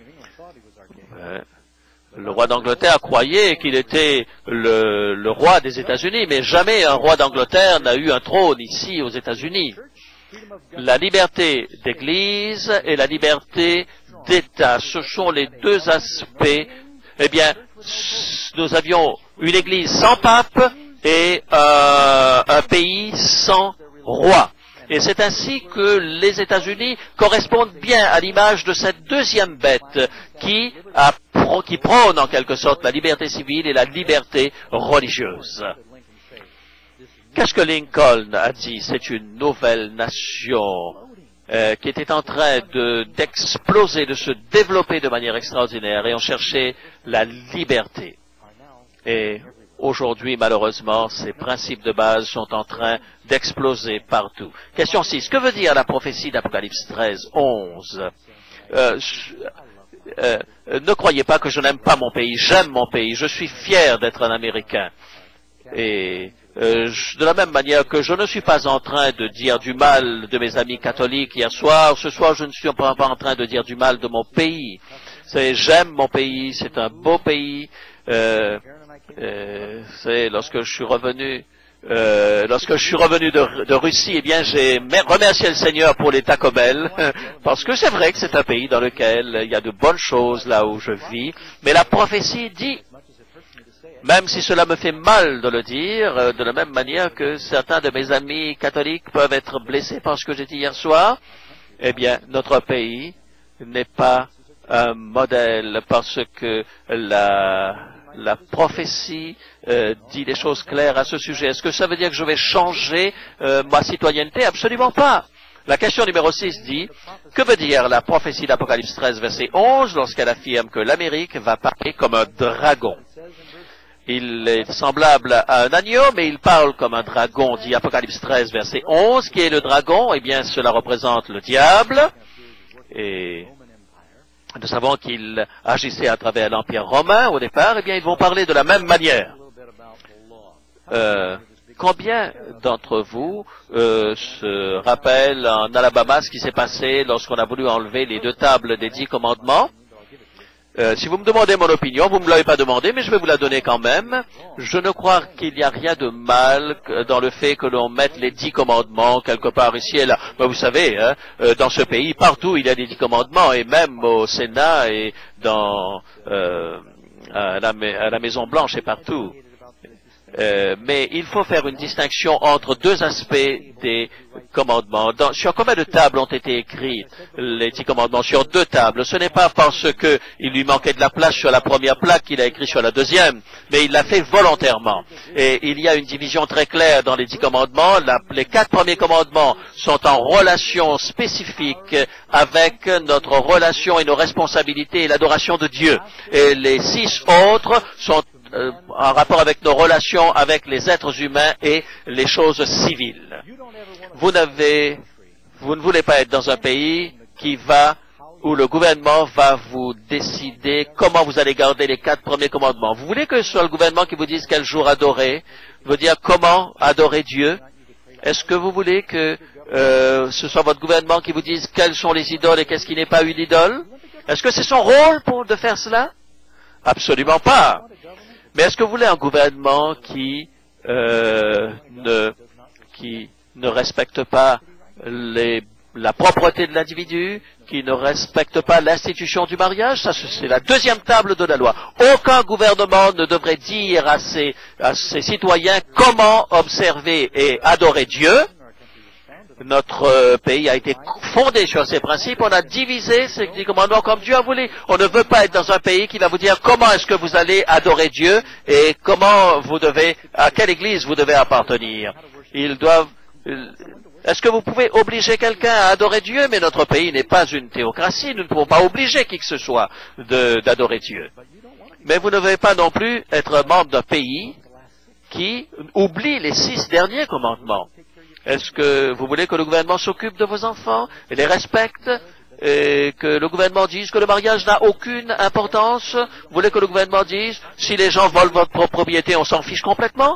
Le roi d'Angleterre croyait qu'il était le roi des États-Unis, mais jamais un roi d'Angleterre n'a eu un trône ici aux États-Unis. La liberté d'Église et la liberté d'État, ce sont les deux aspects. Eh bien, nous avions une Église sans pape et un pays sans roi. Et c'est ainsi que les États-Unis correspondent bien à l'image de cette deuxième bête qui prône en quelque sorte la liberté civile et la liberté religieuse. Qu'est-ce que Lincoln a dit? C'est une nouvelle nation qui était en train d'exploser, de se développer de manière extraordinaire, et on cherchait la liberté. Et aujourd'hui, malheureusement, ces principes de base sont en train d'exploser partout. Question 6. Que veut dire la prophétie d'Apocalypse 13, 11? Ne croyez pas que je n'aime pas mon pays. J'aime mon pays. Je suis fier d'être un Américain. Et de la même manière que je ne suis pas en train de dire du mal de mes amis catholiques hier soir, ce soir je ne suis pas en train de dire du mal de mon pays. J'aime mon pays, c'est un beau pays. Lorsque je suis revenu de Russie, eh bien, j'ai remercié le Seigneur pour les Taco Bell, parce que c'est vrai que c'est un pays dans lequel il y a de bonnes choses là où je vis, mais la prophétie dit, même si cela me fait mal de le dire, de la même manière que certains de mes amis catholiques peuvent être blessés par ce que j'ai dit hier soir, eh bien, notre pays n'est pas un modèle parce que la prophétie dit des choses claires à ce sujet. Est-ce que ça veut dire que je vais changer ma citoyenneté? Absolument pas. La question numéro 6 dit, que veut dire la prophétie d'Apocalypse 13, verset 11, lorsqu'elle affirme que l'Amérique va parler comme un dragon? Il est semblable à un agneau, mais il parle comme un dragon, dit Apocalypse 13, verset 11. Qui est le dragon? Eh bien, cela représente le diable. Et nous savons qu'il agissait à travers l'Empire romain au départ. Eh bien, ils vont parler de la même manière. Combien d'entre vous se rappellent en Alabama ce qui s'est passé lorsqu'on a voulu enlever les deux tables des 10 commandements? Si vous me demandez mon opinion, vous ne me l'avez pas demandé, mais je vais vous la donner quand même. Je ne crois qu'il n'y a rien de mal dans le fait que l'on mette les 10 commandements quelque part ici et là. Ben, vous savez, hein, dans ce pays, partout il y a les 10 commandements, et même au Sénat et à la Maison Blanche et partout. Mais il faut faire une distinction entre deux aspects des commandements. Sur combien de tables ont été écrits les 10 commandements? Sur 2 tables. Ce n'est pas parce que il lui manquait de la place sur la première plaque qu'il a écrit sur la deuxième, mais il l'a fait volontairement. Et il y a une division très claire dans les 10 commandements. Les 4 premiers commandements sont en relation spécifique avec notre relation et nos responsabilités et l'adoration de Dieu. Et les 6 autres sont en rapport avec nos relations avec les êtres humains et les choses civiles. Vous ne voulez pas être dans un pays où le gouvernement va vous décider comment vous allez garder les 4 premiers commandements. Vous voulez que ce soit le gouvernement qui vous dise quel jour adorer, veut dire comment adorer Dieu? Est-ce que vous voulez que ce soit votre gouvernement qui vous dise quelles sont les idoles et qu'est-ce qui n'est pas une idole? Est-ce que c'est son rôle de faire cela? Absolument pas. Mais est-ce que vous voulez un gouvernement qui ne respecte pas la propreté de l'individu, qui ne respecte pas l'institution du mariage? Ça, c'est la deuxième table de la loi. Aucun gouvernement ne devrait dire à ses citoyens comment observer et adorer Dieu. Notre pays a été fondé sur ces principes. On a divisé ces 10 commandements comme Dieu a voulu. On ne veut pas être dans un pays qui va vous dire comment est-ce que vous allez adorer Dieu et à quelle église vous devez appartenir. Est-ce que vous pouvez obliger quelqu'un à adorer Dieu? Mais notre pays n'est pas une théocratie. Nous ne pouvons pas obliger qui que ce soit d'adorer Dieu. Mais vous ne devez pas non plus être membre d'un pays qui oublie les 6 derniers commandements. Est-ce que vous voulez que le gouvernement s'occupe de vos enfants et les respecte, et que le gouvernement dise que le mariage n'a aucune importance? Vous voulez que le gouvernement dise si les gens volent votre propriété, on s'en fiche complètement?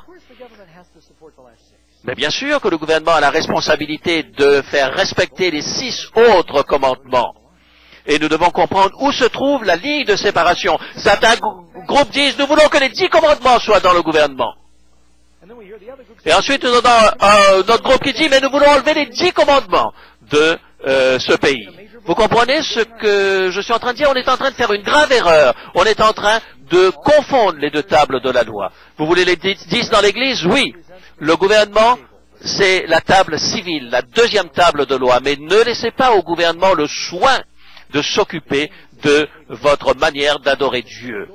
Mais bien sûr que le gouvernement a la responsabilité de faire respecter les 6 autres commandements. Et nous devons comprendre où se trouve la ligne de séparation. Certains groupes disent nous voulons que les 10 commandements soient dans le gouvernement. Et ensuite, nous avons notre groupe qui dit, mais nous voulons enlever les 10 commandements de ce pays. Vous comprenez ce que je suis en train de dire? On est en train de faire une grave erreur. On est en train de confondre les 2 tables de la loi. Vous voulez les 10 dans l'Église? Oui. Le gouvernement, c'est la table civile, la deuxième table de loi. Mais ne laissez pas au gouvernement le soin de s'occuper de votre manière d'adorer Dieu.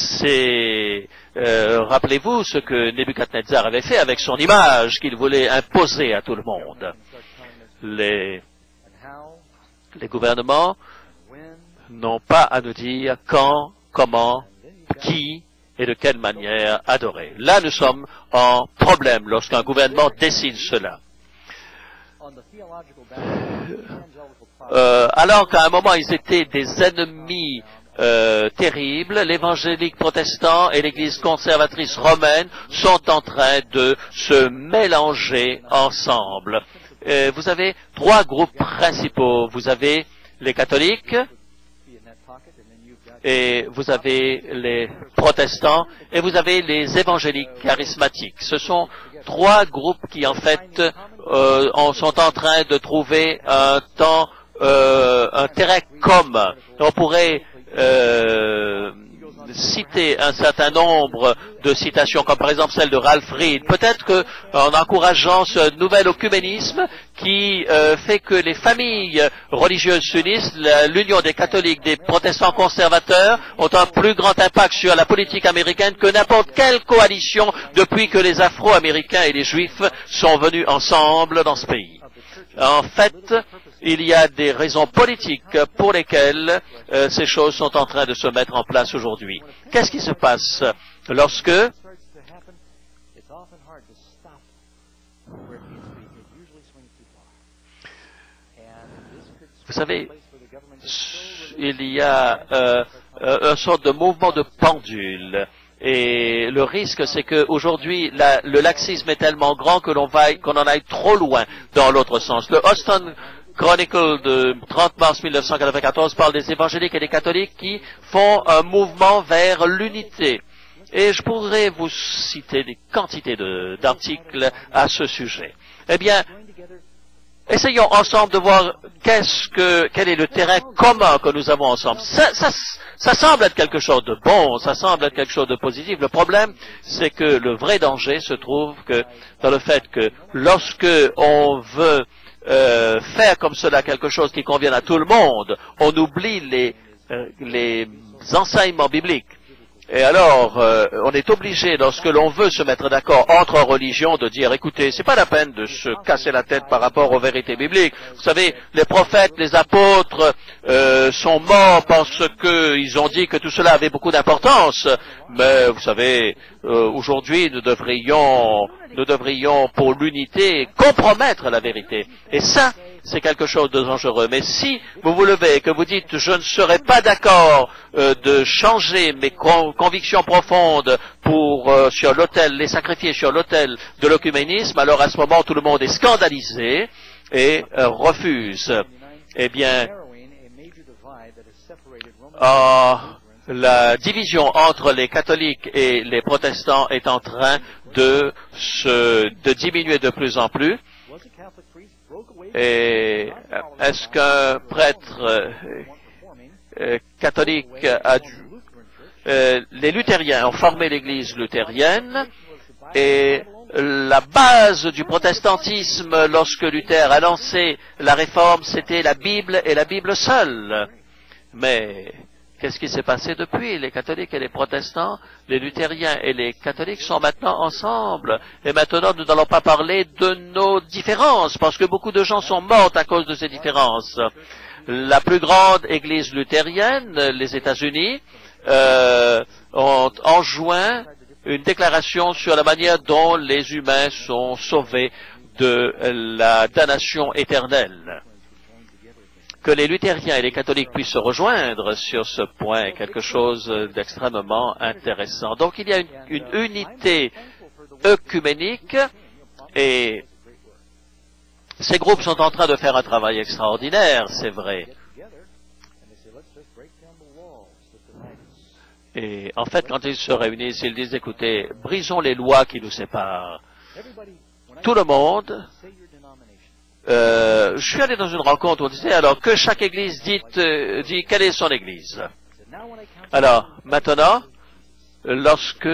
Rappelez-vous ce que Nebuchadnezzar avait fait avec son image qu'il voulait imposer à tout le monde. Les gouvernements n'ont pas à nous dire quand, comment, qui et de quelle manière adorer. Là, nous sommes en problème lorsqu'un gouvernement décide cela. Alors qu'à un moment, ils étaient des ennemis terribles, l'évangélique protestant et l'église conservatrice romaine sont en train de se mélanger ensemble. Vous avez 3 groupes principaux. Vous avez les catholiques, et vous avez les protestants, et vous avez les évangéliques charismatiques. Ce sont 3 groupes qui, en fait, sont en train de trouver un terrain commun. On pourrait citer un certain nombre de citations, comme par exemple celle de Ralph Reed. Peut-être qu'en encourageant ce nouvel œcuménisme qui fait que les familles religieuses sunnistes, l'union des catholiques, des protestants conservateurs, ont un plus grand impact sur la politique américaine que n'importe quelle coalition depuis que les Afro-Américains et les Juifs sont venus ensemble dans ce pays. En fait, il y a des raisons politiques pour lesquelles ces choses sont en train de se mettre en place aujourd'hui. Qu'est-ce qui se passe lorsque vous savez, il y a une sorte de mouvement de pendule. Et le risque, c'est qu'aujourd'hui, le laxisme est tellement grand qu'on en aille trop loin dans l'autre sens. Le Austin Chronicle de 30 mars 1994 parle des évangéliques et des catholiques qui font un mouvement vers l'unité. Et je pourrais vous citer des quantités d'articles à ce sujet. Eh bien, essayons ensemble de voir quel est le terrain commun que nous avons ensemble. Ça semble être quelque chose de bon, ça semble être quelque chose de positif. Le problème, c'est que le vrai danger se trouve dans le fait que lorsque on veut faire comme cela quelque chose qui convienne à tout le monde, on oublie les enseignements bibliques. Et alors, on est obligé, lorsque l'on veut se mettre d'accord entre religions, de dire, écoutez, c'est pas la peine de se casser la tête par rapport aux vérités bibliques. Vous savez, les prophètes, les apôtres sont morts parce qu'ils ont dit que tout cela avait beaucoup d'importance. Mais vous savez, aujourd'hui, nous devrions, pour l'unité, compromettre la vérité. Et ça, c'est quelque chose de dangereux. Mais si vous vous levez et que vous dites « je ne serai pas d'accord de changer mes convictions profondes pour sur l'autel, les sacrifier sur l'autel de l'œcuménisme », alors à ce moment tout le monde est scandalisé et refuse. Eh bien, la division entre les catholiques et les protestants est en train de diminuer de plus en plus. Et est-ce qu'un prêtre catholique a dû... les luthériens ont formé l'église luthérienne et la base du protestantisme lorsque Luther a lancé la réforme, c'était la Bible et la Bible seule. Mais qu'est-ce qui s'est passé depuis? Les catholiques et les protestants, les luthériens et les catholiques sont maintenant ensemble. Et maintenant, nous n'allons pas parler de nos différences, parce que beaucoup de gens sont morts à cause de ces différences. La plus grande église luthérienne, les États-Unis, ont enjoint une déclaration sur la manière dont les humains sont sauvés de la damnation éternelle. Que les luthériens et les catholiques puissent se rejoindre sur ce point est quelque chose d'extrêmement intéressant. Donc il y a une unité œcuménique et ces groupes sont en train de faire un travail extraordinaire, c'est vrai. Et en fait, quand ils se réunissent, ils disent, écoutez, brisons les lois qui nous séparent. Tout le monde... je suis allé dans une rencontre où on disait, alors que chaque église dit quelle est son église. Alors, maintenant, lorsque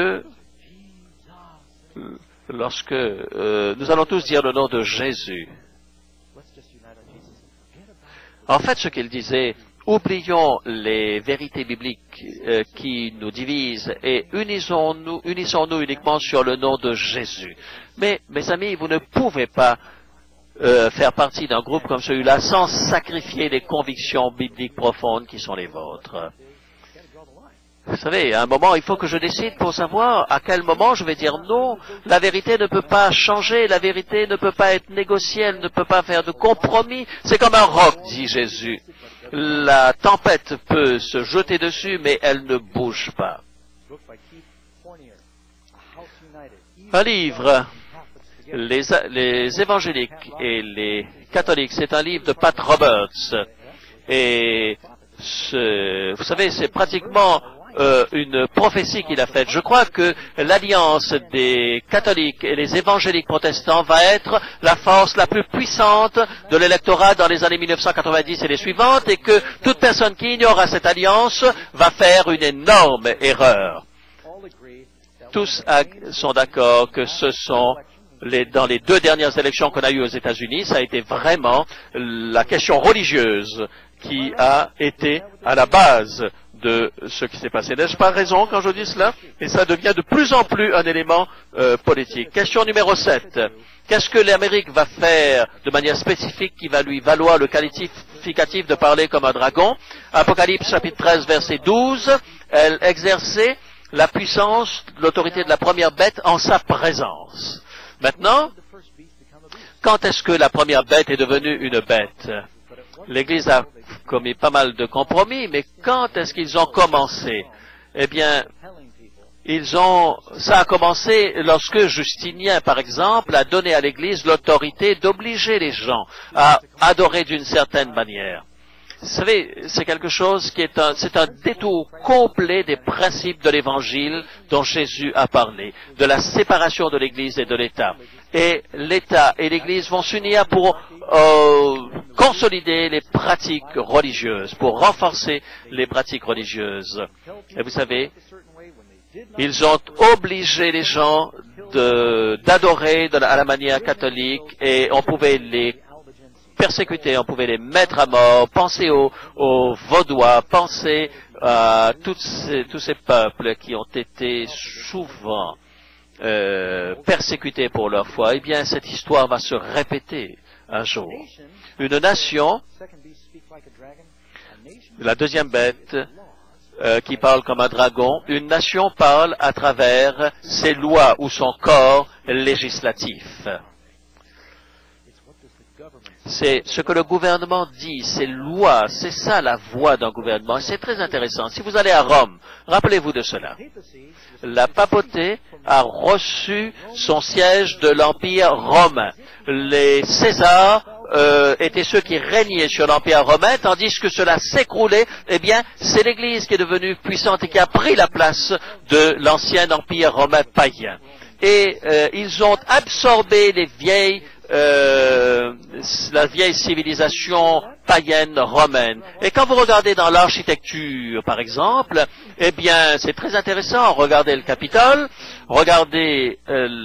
nous allons tous dire le nom de Jésus. En fait, ce qu'il disait, oublions les vérités bibliques qui nous divisent et unissons-nous uniquement sur le nom de Jésus. Mais, mes amis, vous ne pouvez pas faire partie d'un groupe comme celui-là sans sacrifier les convictions bibliques profondes qui sont les vôtres. Vous savez, à un moment, il faut que je décide pour savoir à quel moment je vais dire non. La vérité ne peut pas changer, la vérité ne peut pas être négociée, elle ne peut pas faire de compromis. C'est comme un roc, dit Jésus. La tempête peut se jeter dessus, mais elle ne bouge pas. Un livre, les évangéliques et les catholiques, c'est un livre de Pat Roberts. Et vous savez, c'est pratiquement une prophétie qu'il a faite. Je crois que l'alliance des catholiques et les évangéliques protestants va être la force la plus puissante de l'électorat dans les années 1990 et les suivantes, et que toute personne qui ignorera cette alliance va faire une énorme erreur. Tous sont d'accord que ce sont dans les 2 dernières élections qu'on a eues aux États-Unis, ça a été vraiment la question religieuse qui a été à la base de ce qui s'est passé. N'ai-je pas raison quand je dis cela? Et ça devient de plus en plus un élément politique. Question numéro 7. Qu'est-ce que l'Amérique va faire de manière spécifique qui va lui valoir le qualificatif de parler comme un dragon? Apocalypse chapitre 13 verset 12. Elle exerçait la puissance, l'autorité de la première bête en sa présence. Maintenant, quand est-ce que la première bête est devenue une bête? L'Église a commis pas mal de compromis, mais quand est-ce qu'ils ont commencé? Eh bien, ça a commencé lorsque Justinien, par exemple, a donné à l'Église l'autorité d'obliger les gens à adorer d'une certaine manière. Vous savez, c'est quelque chose c'est un détour complet des principes de l'Évangile dont Jésus a parlé, de la séparation de l'Église et de l'État. Et l'État et l'Église vont s'unir pour consolider les pratiques religieuses, pour renforcer les pratiques religieuses. Et vous savez, ils ont obligé les gens d'adorer à la manière catholique, et on pouvait les persécutés, on pouvait les mettre à mort. Pensez aux Vaudois, pensez à tous ces peuples qui ont été souvent persécutés pour leur foi. Eh bien, cette histoire va se répéter un jour. Une nation, la deuxième bête qui parle comme un dragon, une nation parle à travers ses lois ou son corps législatif. C'est ce que le gouvernement dit, c'est loi, c'est ça la voix d'un gouvernement. Et c'est très intéressant. Si vous allez à Rome, rappelez-vous de cela. La papauté a reçu son siège de l'Empire romain. Les Césars étaient ceux qui régnaient sur l'Empire romain, tandis que cela s'écroulait. Eh bien, c'est l'Église qui est devenue puissante et qui a pris la place de l'ancien Empire romain païen. Et ils ont absorbé la vieille civilisation païenne romaine. Et quand vous regardez dans l'architecture, par exemple, eh bien, c'est très intéressant. Regardez le Capitole, regardez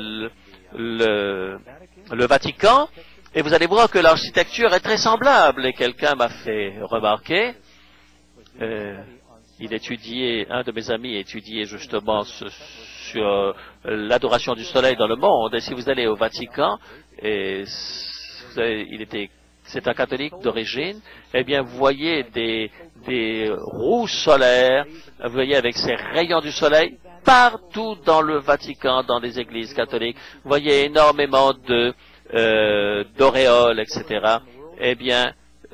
le Vatican, et vous allez voir que l'architecture est très semblable. Et quelqu'un m'a fait remarquer, un de mes amis étudiait justement sur l'adoration du soleil dans le monde. Et si vous allez au Vatican, et c'est un catholique d'origine, eh bien vous voyez des roues solaires, vous voyez avec ces rayons du soleil partout dans le Vatican, dans les églises catholiques. Vous voyez énormément d'auréoles, etc. Eh bien,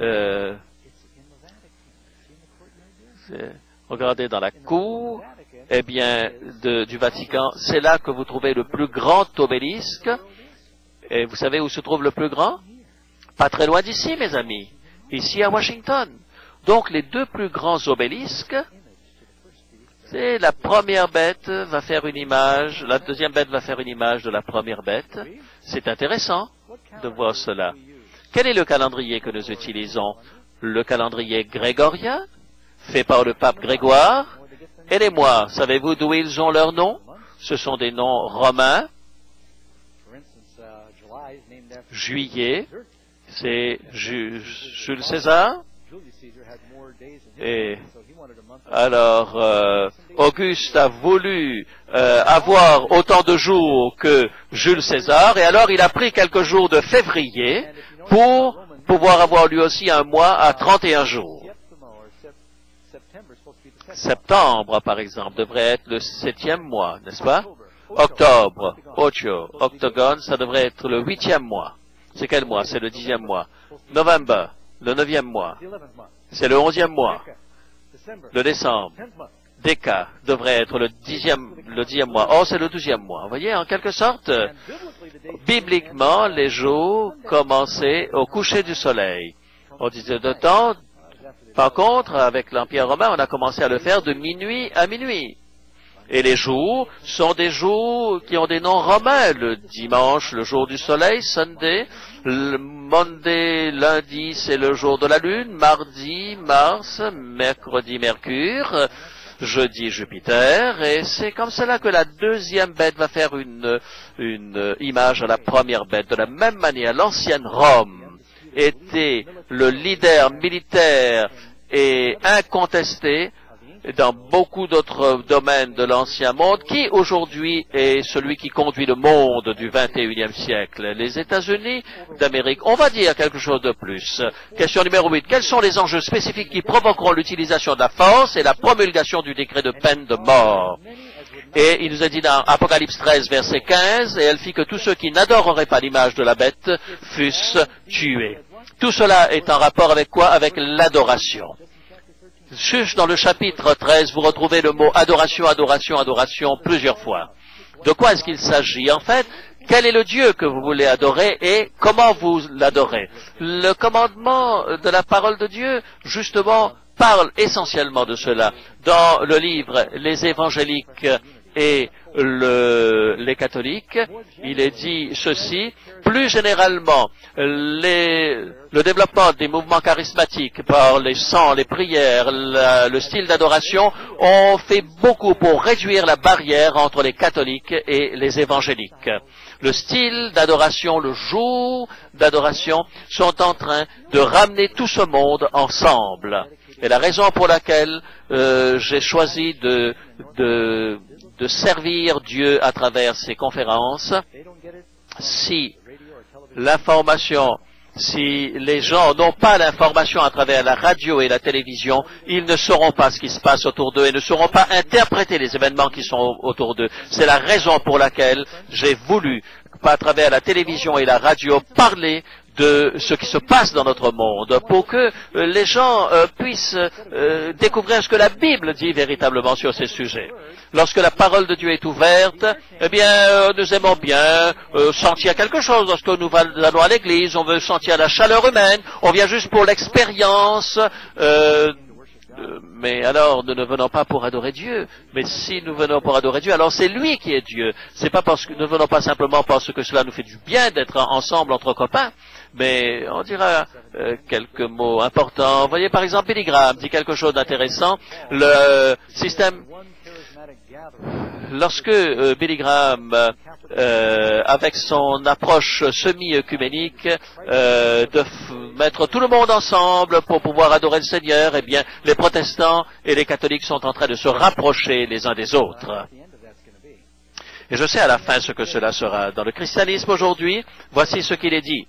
regardez dans la cour, eh bien, du Vatican, c'est là que vous trouvez le plus grand obélisque. Et vous savez où se trouve le plus grand? Pas très loin d'ici, mes amis. Ici à Washington. Donc, les deux plus grands obélisques, c'est la première bête va faire une image, la deuxième bête va faire une image de la première bête. C'est intéressant de voir cela. Quel est le calendrier que nous utilisons? Le calendrier grégorien, fait par le pape Grégoire. Et les mois, savez-vous d'où ils ont leur nom? Ce sont des noms romains. Juillet, c'est Jules César. Et alors, Auguste a voulu avoir autant de jours que Jules César, et alors il a pris quelques jours de février pour pouvoir avoir lui aussi un mois à 31 jours. Septembre, par exemple, devrait être le 7e mois, n'est-ce pas? Octobre, octogone, ça devrait être le 8e mois. C'est quel mois? C'est le 10e mois. Novembre, le 9e mois. C'est le 11e mois. Le décembre. Déca devrait être le 10e mois. Oh, c'est le 12e mois. Vous voyez, en quelque sorte, bibliquement, les jours commençaient au coucher du soleil. On disait de temps. Par contre, avec l'Empire romain, on a commencé à le faire de minuit à minuit. Et les jours sont des jours qui ont des noms romains. Le dimanche, le jour du soleil, Sunday. Le Monday, lundi, c'est le jour de la lune. Mardi, Mars. Mercredi, Mercure. Jeudi, Jupiter. Et c'est comme cela que la deuxième bête va faire une image à la première bête. De la même manière, l'ancienne Rome était le leader militaire et incontesté dans beaucoup d'autres domaines de l'ancien monde, qui aujourd'hui est celui qui conduit le monde du 21e siècle. Les États-Unis d'Amérique. On va dire quelque chose de plus. Question numéro 8. Quels sont les enjeux spécifiques qui provoqueront l'utilisation de la force et la promulgation du décret de peine de mort? Et il nous a dit dans Apocalypse 13, verset 15, « Et elle fit que tous ceux qui n'adoreraient pas l'image de la bête fussent tués. » Tout cela est en rapport avec quoi? Avec l'adoration. Juste dans le chapitre 13, vous retrouvez le mot adoration, adoration, adoration plusieurs fois. De quoi est-ce qu'il s'agit? En fait, quel est le Dieu que vous voulez adorer et comment vous l'adorez? Le commandement de la parole de Dieu, justement, parle essentiellement de cela. Dans le livre Les évangéliques et les catholiques, il est dit ceci: plus généralement, le développement des mouvements charismatiques par les chants, les prières, le style d'adoration ont fait beaucoup pour réduire la barrière entre les catholiques et les évangéliques. Le style d'adoration, le jour d'adoration sont en train de ramener tout ce monde ensemble. Et la raison pour laquelle j'ai choisi de servir Dieu à travers ces conférences, si les gens n'ont pas l'information à travers la radio et la télévision, ils ne sauront pas ce qui se passe autour d'eux et ne sauront pas interpréter les événements qui sont autour d'eux. C'est la raison pour laquelle j'ai voulu, à travers la télévision et la radio, parler de ce qui se passe dans notre monde, pour que les gens puissent découvrir ce que la Bible dit véritablement sur ces sujets. Lorsque la parole de Dieu est ouverte, eh bien, nous aimons bien sentir quelque chose. Lorsque nous allons à l'église, on veut sentir la chaleur humaine, on vient juste pour l'expérience, mais alors nous ne venons pas pour adorer Dieu. Mais si nous venons pour adorer Dieu, alors c'est lui qui est Dieu. C'est pas parce que nous venons pas simplement parce que cela nous fait du bien d'être ensemble entre copains, mais on dira quelques mots importants. Vous voyez, par exemple, Billy Graham dit quelque chose d'intéressant. Le système, lorsque Billy Graham, avec son approche semi-œcuménique, de mettre tout le monde ensemble pour pouvoir adorer le Seigneur, eh bien, les protestants et les catholiques sont en train de se rapprocher les uns des autres. Et je sais à la fin ce que cela sera. Dans le christianisme aujourd'hui, voici ce qu'il est dit.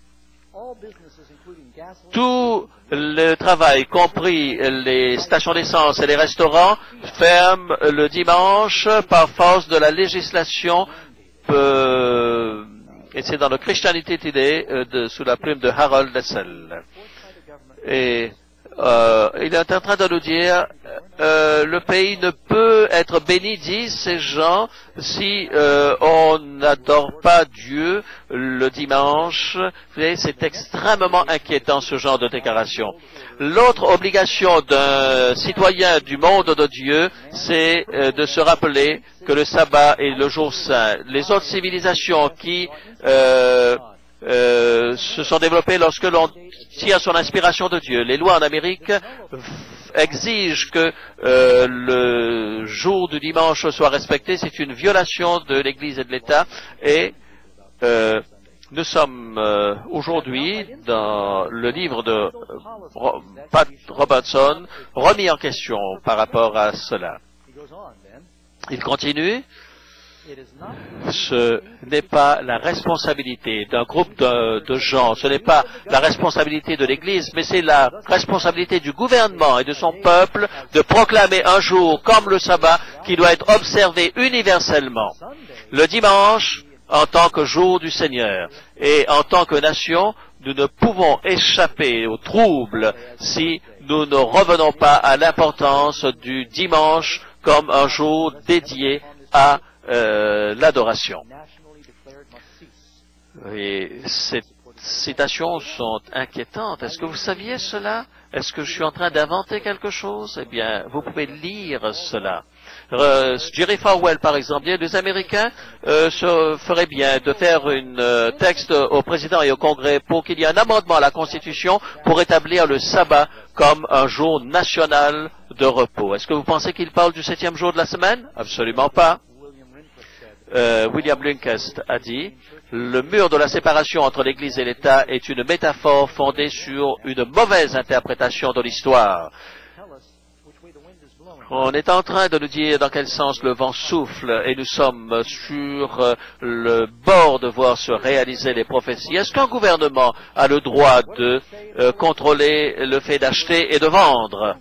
Tout le travail, compris les stations d'essence et les restaurants, ferment le dimanche par force de la législation. Et c'est dans le Christianity Today sous la plume de Harold Dessel. Et il est en train de nous dire le pays ne peut être béni, disent ces gens, si on n'adore pas Dieu le dimanche. Vous voyez, c'est extrêmement inquiétant ce genre de déclaration. L'autre obligation d'un citoyen du monde de Dieu, c'est de se rappeler que le sabbat est le jour saint. Les autres civilisations qui se sont développées lorsque l'on tire son inspiration de Dieu. Les lois en Amérique exigent que le jour du dimanche soit respecté. C'est une violation de l'Église et de l'État. Et nous sommes aujourd'hui dans le livre de Pat Robertson remis en question par rapport à cela. Il continue. Ce n'est pas la responsabilité d'un groupe de gens, ce n'est pas la responsabilité de l'Église, mais c'est la responsabilité du gouvernement et de son peuple de proclamer un jour comme le sabbat qui doit être observé universellement. Le dimanche, en tant que jour du Seigneur, et en tant que nation, nous ne pouvons échapper au trouble si nous ne revenons pas à l'importance du dimanche comme un jour dédié à l'adoration. Et ces citations sont inquiétantes. Est-ce que vous saviez cela? Est-ce que je suis en train d'inventer quelque chose? Eh bien, vous pouvez lire cela. Jerry Falwell, par exemple, les Américains se feraient bien de faire un texte au président et au Congrès pour qu'il y ait un amendement à la Constitution pour établir le sabbat comme un jour national de repos. Est-ce que vous pensez qu'il parle du 7e jour de la semaine? Absolument pas. William Blinkist a dit « Le mur de la séparation entre l'Église et l'État est une métaphore fondée sur une mauvaise interprétation de l'histoire. » On est en train de nous dire dans quel sens le vent souffle et nous sommes sur le bord de voir se réaliser les prophéties. Est-ce qu'un gouvernement a le droit de contrôler le fait d'acheter et de vendre?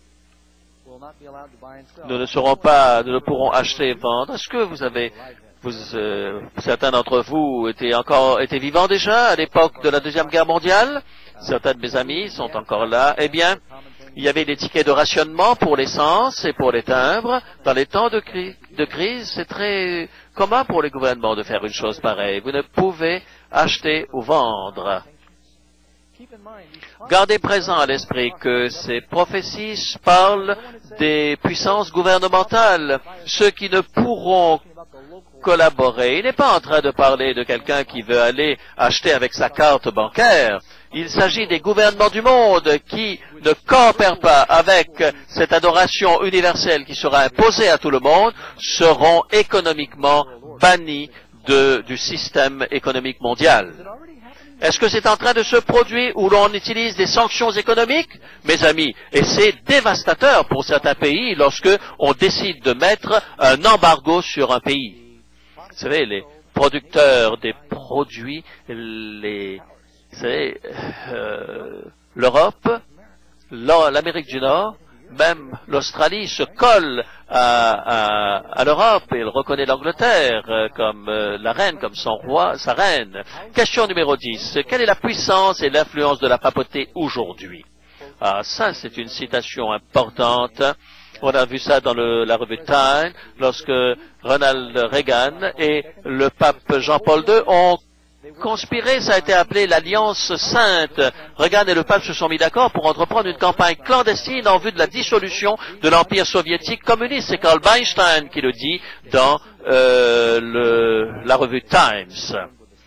Nous ne pourrons acheter et vendre. Est-ce que certains d'entre vous étaient vivants déjà à l'époque de la Deuxième Guerre mondiale? Certains de mes amis sont encore là. Eh bien, il y avait des tickets de rationnement pour l'essence et pour les timbres. Dans les temps de crise, c'est très commun pour les gouvernements de faire une chose pareille. Vous ne pouvez acheter ou vendre. Gardez présent à l'esprit que ces prophéties parlent des puissances gouvernementales, ceux qui ne pourront collaborer. Il n'est pas en train de parler de quelqu'un qui veut aller acheter avec sa carte bancaire. Il s'agit des gouvernements du monde qui ne coopèrent pas avec cette adoration universelle qui sera imposée à tout le monde, seront économiquement bannis du système économique mondial. Est-ce que c'est en train de se produire où l'on utilise des sanctions économiques, mes amis? Et c'est dévastateur pour certains pays lorsque on décide de mettre un embargo sur un pays. Vous savez, les producteurs des produits, l'Europe, l'Amérique du Nord, même l'Australie se colle à à l'Europe, il reconnaît l'Angleterre comme la reine, comme son roi, sa reine. Question numéro 10. Quelle est la puissance et l'influence de la papauté aujourd'hui? Ah, ça, c'est une citation importante. On a vu ça dans la revue Time, lorsque Ronald Reagan et le pape Jean-Paul II ont conspiré, ça a été appelé l'Alliance Sainte. Reagan et le pape se sont mis d'accord pour entreprendre une campagne clandestine en vue de la dissolution de l'Empire soviétique communiste. C'est Carl Weinstein qui le dit dans la revue Times.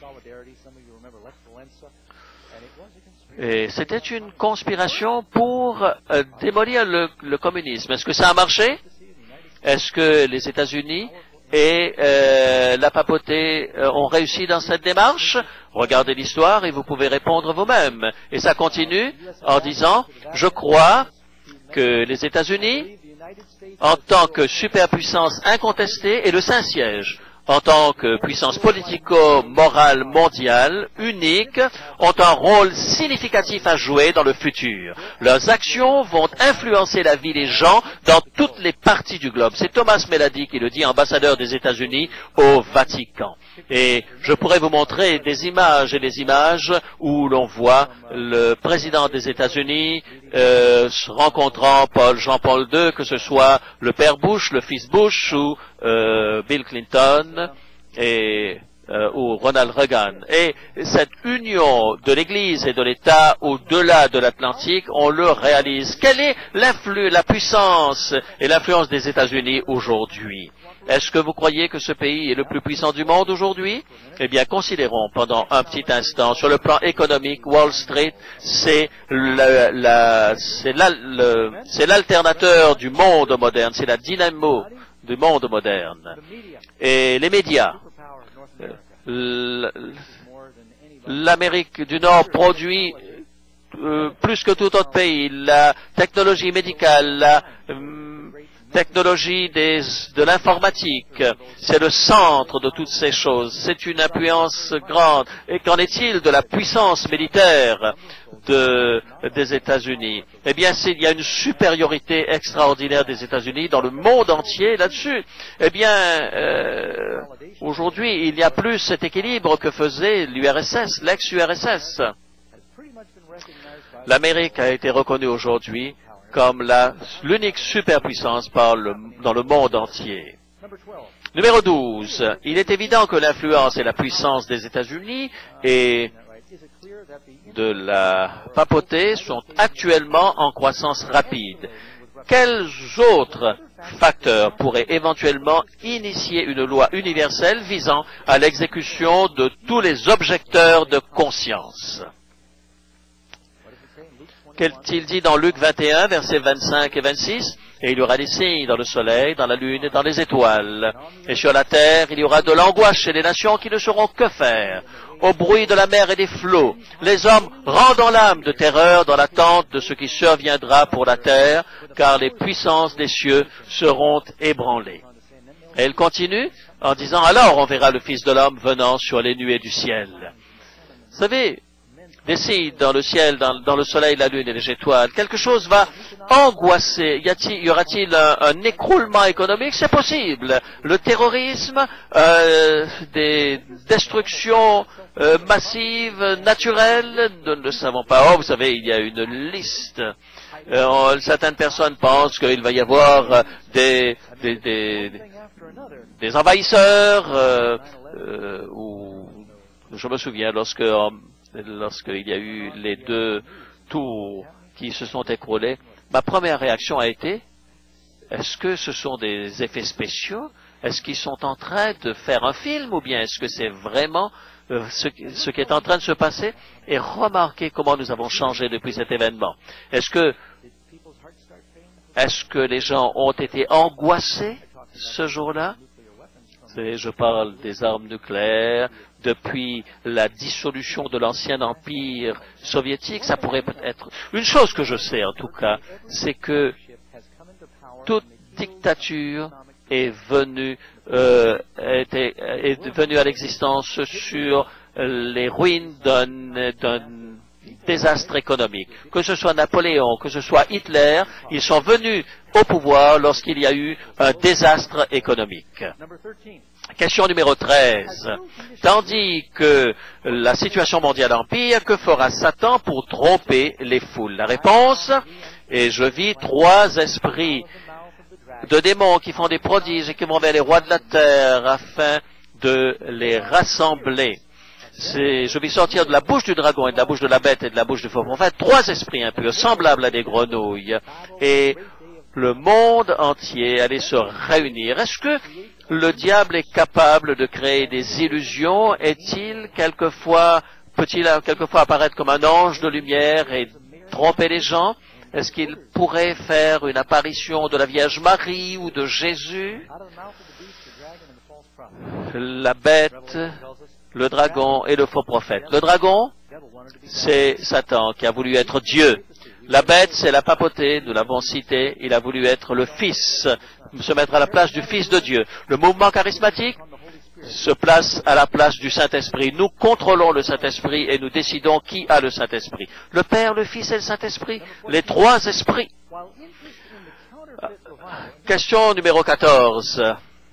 Et c'était une conspiration pour démolir le communisme. Est-ce que ça a marché? Est-ce que les États-Unis et la papauté ont réussi dans cette démarche? Regardez l'histoire et vous pouvez répondre vous-même. Et ça continue en disant, je crois que les États-Unis, en tant que superpuissance incontestée, et le Saint-Siège, en tant que puissance politico-morale mondiale unique, ont un rôle significatif à jouer dans le futur. Leurs actions vont influencer la vie des gens dans toutes les parties du globe. C'est Thomas Melady qui le dit, ambassadeur des États-Unis au Vatican. Et je pourrais vous montrer des images et des images où l'on voit le président des États-Unis rencontrant Jean-Paul II, que ce soit le père Bush, le fils Bush ou Bill Clinton ou Ronald Reagan. Et cette union de l'Église et de l'État au-delà de l'Atlantique, on le réalise. Quelle est la puissance et l'influence des États-Unis aujourd'hui? Est-ce que vous croyez que ce pays est le plus puissant du monde aujourd'hui? Eh bien, considérons pendant un petit instant, sur le plan économique, Wall Street, c'est l'alternateur du monde moderne, c'est la dynamo du monde moderne. Et les médias, l'Amérique du Nord produit plus que tout autre pays, la technologie médicale, la technologie de l'informatique, c'est le centre de toutes ces choses. C'est une influence grande. Et qu'en est-il de la puissance militaire des États-Unis? Eh bien, il y a une supériorité extraordinaire des États-Unis dans le monde entier là-dessus. Eh bien, aujourd'hui, il n'y a plus cet équilibre que faisait l'URSS, l'ex-URSS. L'Amérique a été reconnue aujourd'hui comme l'unique superpuissance dans le monde entier. Numéro 12. Il est évident que l'influence et la puissance des États-Unis et de la papauté sont actuellement en croissance rapide. Quels autres facteurs pourraient éventuellement initier une loi universelle visant à l'exécution de tous les objecteurs de conscience? Qu'est-il dit dans Luc 21, versets 25 et 26? Et il y aura des signes dans le soleil, dans la lune et dans les étoiles. Et sur la terre, il y aura de l'angoisse chez les nations qui ne sauront que faire. Au bruit de la mer et des flots, les hommes rendant l'âme de terreur dans l'attente de ce qui surviendra pour la terre, car les puissances des cieux seront ébranlées. Et il continue en disant, alors on verra le Fils de l'homme venant sur les nuées du ciel. Vous savez, des signes dans le ciel, dans le soleil, la lune et les étoiles, quelque chose va angoisser. Y aura-t-il un écroulement économique? C'est possible. Le terrorisme, des destructions massives, naturelles, nous ne le savons pas. Oh, vous savez, il y a une liste. Certaines personnes pensent qu'il va y avoir des envahisseurs, ou je me souviens lorsqu'il y a eu les 2 tours qui se sont écroulés, ma première réaction a été, est-ce que ce sont des effets spéciaux? Est-ce qu'ils sont en train de faire un film ou bien est-ce que c'est vraiment ce qui est en train de se passer? Et remarquez comment nous avons changé depuis cet événement. Est-ce que les gens ont été angoissés ce jour-là? Je parle des armes nucléaires. Depuis la dissolution de l'ancien empire soviétique, ça pourrait être... Une chose que je sais en tout cas, c'est que toute dictature est venue à l'existence sur les ruines désastre économique. Que ce soit Napoléon, que ce soit Hitler, ils sont venus au pouvoir lorsqu'il y a eu un désastre économique. Question numéro 13. Tandis que la situation mondiale empire, que fera Satan pour tromper les foules? La réponse, et je vis 3 esprits de démons qui font des prodiges et qui vont vers les rois de la terre afin de les rassembler. Je vis sortir de la bouche du dragon et de la bouche de la bête et de la bouche du faux prophète 3 esprits impurs semblables à des grenouilles, et le monde entier allait se réunir. Est-ce que le diable est capable de créer des illusions? Peut-il quelquefois apparaître comme un ange de lumière et tromper les gens? Est-ce qu'il pourrait faire une apparition de la Vierge Marie ou de Jésus? La bête, le dragon et le faux prophète. Le dragon, c'est Satan qui a voulu être Dieu. La bête, c'est la papauté, nous l'avons cité, il a voulu être le Fils, se mettre à la place du Fils de Dieu. Le mouvement charismatique se place à la place du Saint-Esprit. Nous contrôlons le Saint-Esprit et nous décidons qui a le Saint-Esprit. Le Père, le Fils et le Saint-Esprit, les 3 esprits. Question numéro 14.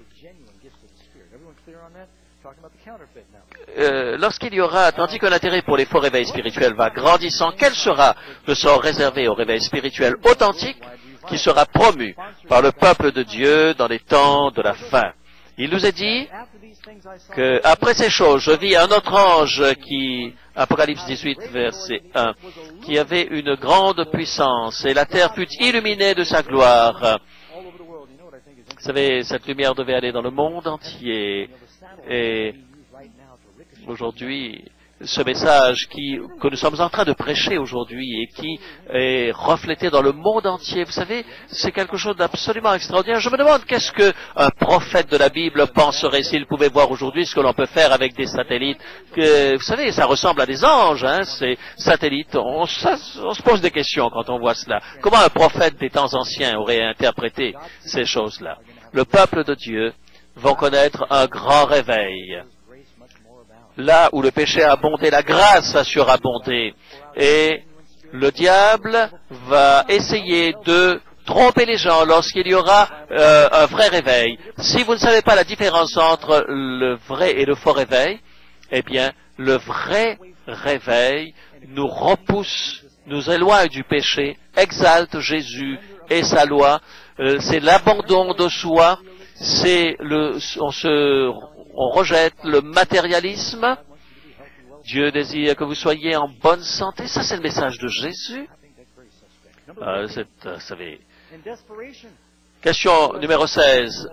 Lorsqu'il y aura, tandis que l'intérêt pour les faux réveils spirituels va grandissant, quel sera le sort réservé au réveil spirituel authentique qui sera promu par le peuple de Dieu dans les temps de la fin? Il nous est dit que après ces choses, je vis un autre ange qui, Apocalypse 18, verset 1, qui avait une grande puissance, et la terre fut illuminée de sa gloire. Vous savez, cette lumière devait aller dans le monde entier, et aujourd'hui, ce message que nous sommes en train de prêcher aujourd'hui et qui est reflété dans le monde entier, vous savez, c'est quelque chose d'absolument extraordinaire. Je me demande qu'est-ce qu'un prophète de la Bible penserait s'il pouvait voir aujourd'hui ce que l'on peut faire avec des satellites. Vous savez, ça ressemble à des anges, hein, ces satellites. On se pose des questions quand on voit cela. Comment un prophète des temps anciens aurait interprété ces choses-là? Le peuple de Dieu va connaître un grand réveil. Là où le péché a abondé, la grâce va surabonder. Et le diable va essayer de tromper les gens lorsqu'il y aura un vrai réveil. Si vous ne savez pas la différence entre le vrai et le faux réveil, eh bien, le vrai réveil nous repousse, nous éloigne du péché, exalte Jésus et sa loi. C'est l'abandon de soi, on rejette le matérialisme. Dieu désire que vous soyez en bonne santé. Ça, c'est le message de Jésus. Vous savez. Question numéro 16.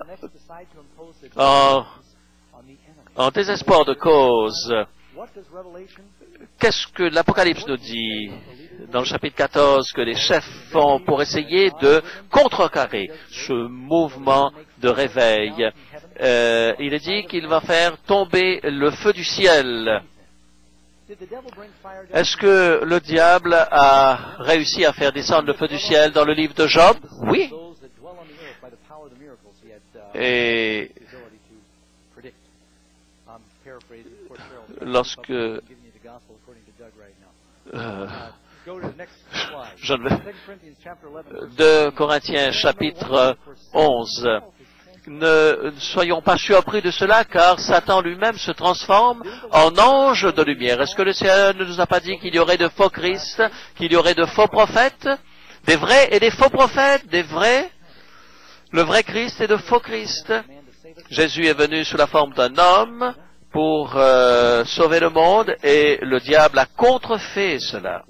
En désespoir de cause, qu'est-ce que l'Apocalypse nous dit dans le chapitre 14 que les chefs font pour essayer de contrecarrer ce mouvement de réveil? Il est dit qu'il va faire tomber le feu du ciel. Est-ce que le diable a réussi à faire descendre le feu du ciel dans le livre de Job? Oui. Et lorsque 2 Corinthiens chapitre 11. Ne soyons pas surpris de cela, car Satan lui-même se transforme en ange de lumière. Est-ce que le Seigneur ne nous a pas dit qu'il y aurait de faux Christ, qu'il y aurait de faux prophètes, des vrais et des faux prophètes, le vrai Christ et de faux Christ? Jésus est venu sous la forme d'un homme pour sauver le monde, et le diable a contrefait cela.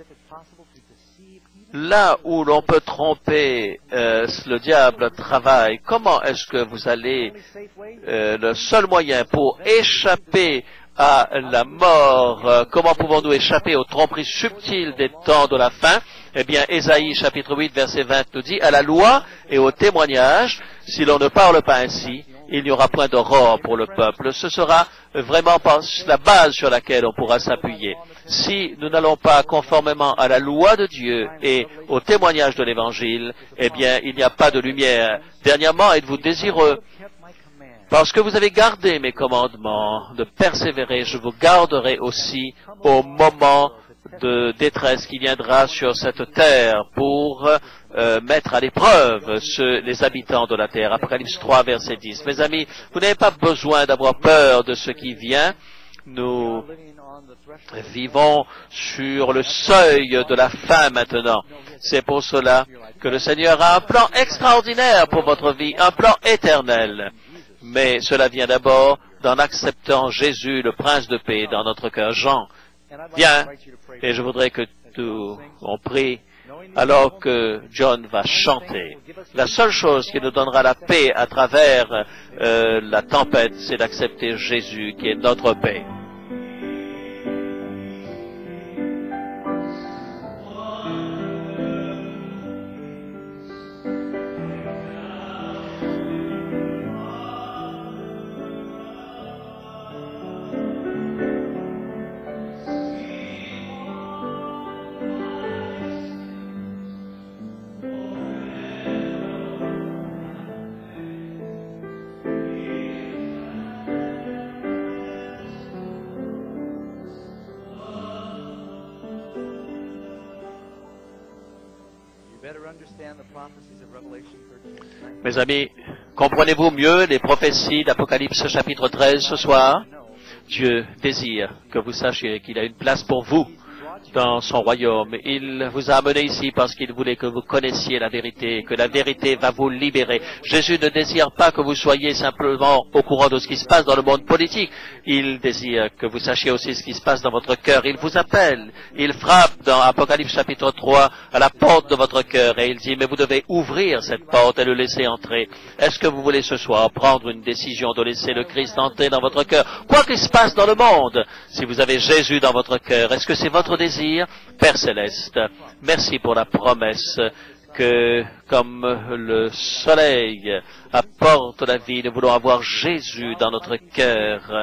Là où l'on peut tromper, le diable travaille. Comment est-ce que vous allez, le seul moyen pour échapper à la mort, comment pouvons-nous échapper aux tromperies subtiles des temps de la fin? Eh bien, Ésaïe chapitre 8 verset 20 nous dit, à la loi et au témoignage, si l'on ne parle pas ainsi, il n'y aura point d'aurore pour le peuple. Ce sera vraiment la base sur laquelle on pourra s'appuyer. Si nous n'allons pas conformément à la loi de Dieu et au témoignage de l'Évangile, eh bien, il n'y a pas de lumière. Dernièrement, êtes-vous désireux? Parce que vous avez gardé mes commandements de persévérer, je vous garderai aussi au moment de détresse qui viendra sur cette terre pour mettre à l'épreuve les habitants de la terre. Apocalypse 3, verset 10. Mes amis, vous n'avez pas besoin d'avoir peur de ce qui vient. Nous vivons sur le seuil de la fin maintenant. C'est pour cela que le Seigneur a un plan extraordinaire pour votre vie, un plan éternel. Mais cela vient d'abord d'en acceptant Jésus, le Prince de paix, dans notre cœur. Jean, viens, et je voudrais que on prie alors que John va chanter. La seule chose qui nous donnera la paix à travers la tempête, c'est d'accepter Jésus qui est notre paix. Mes amis, comprenez-vous mieux les prophéties d'Apocalypse chapitre 13 ce soir? Dieu désire que vous sachiez qu'il a une place pour vous dans son royaume. Il vous a amené ici parce qu'il voulait que vous connaissiez la vérité, que la vérité va vous libérer. Jésus ne désire pas que vous soyez simplement au courant de ce qui se passe dans le monde politique. Il désire que vous sachiez aussi ce qui se passe dans votre cœur. Il vous appelle, il frappe dans Apocalypse chapitre 3 à la porte de votre cœur et il dit, mais vous devez ouvrir cette porte et le laisser entrer. Est-ce que vous voulez ce soir prendre une décision de laisser le Christ entrer dans votre cœur? Quoi qu'il se passe dans le monde, si vous avez Jésus dans votre cœur, est-ce que c'est votre désir? Père Céleste, merci pour la promesse que, comme le soleil apporte la vie, nous voulons avoir Jésus dans notre cœur.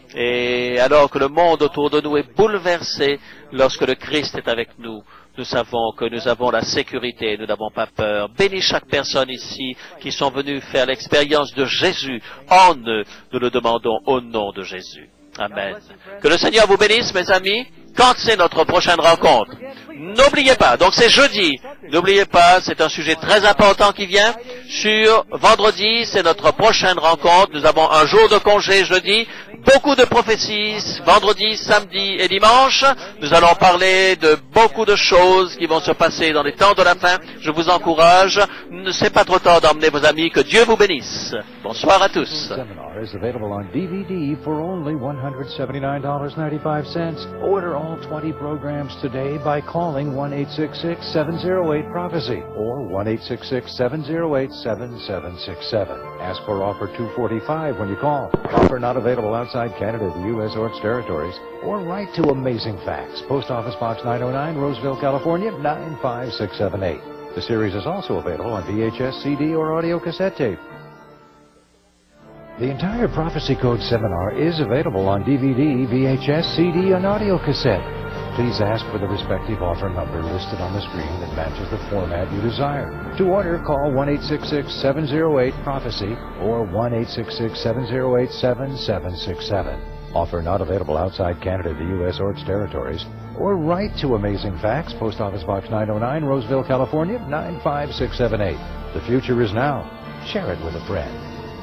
Et alors que le monde autour de nous est bouleversé, lorsque le Christ est avec nous, nous savons que nous avons la sécurité, nous n'avons pas peur. Bénis chaque personne ici qui sont venus faire l'expérience de Jésus en eux. Nous le demandons au nom de Jésus. Amen. Que le Seigneur vous bénisse, mes amis. Quand c'est notre prochaine rencontre? N'oubliez pas, donc c'est jeudi. N'oubliez pas, c'est un sujet très important qui vient. Sur vendredi, c'est notre prochaine rencontre. Nous avons un jour de congé jeudi. Beaucoup de prophéties, vendredi, samedi et dimanche. Nous allons parler de beaucoup de choses qui vont se passer dans les temps de la fin. Je vous encourage. Ne c'est pas trop tard d'emmener vos amis. Que Dieu vous bénisse. Bonsoir à tous. Is available on DVD for only $179.95. Order all 20 programs today by calling 1-866-708-PROPHECY or 1-866-708-7767. Ask for offer 245 when you call. Offer not available outside Canada, the U.S. or its territories. Or write to Amazing Facts, Post Office Box 909, Roseville, California, 95678. The series is also available on VHS, CD, or audio cassette tape. The entire Prophecy Code seminar is available on DVD, VHS, CD, and audio cassette. Please ask for the respective offer number listed on the screen that matches the format you desire. To order, call 1-866-708-PROPHECY or 1-866-708-7767. Offer not available outside Canada, the U.S. or its territories. Or write to Amazing Facts, Post Office Box 909, Roseville, California, 95678. The future is now. Share it with a friend.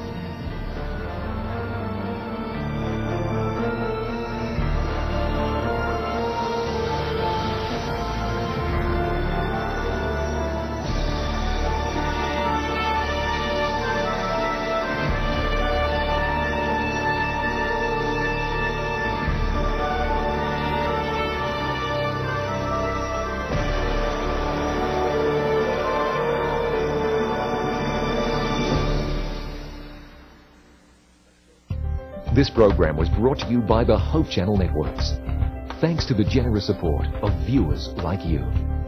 This program was brought to you by the Hope Channel Networks. Thanks to the generous support of viewers like you.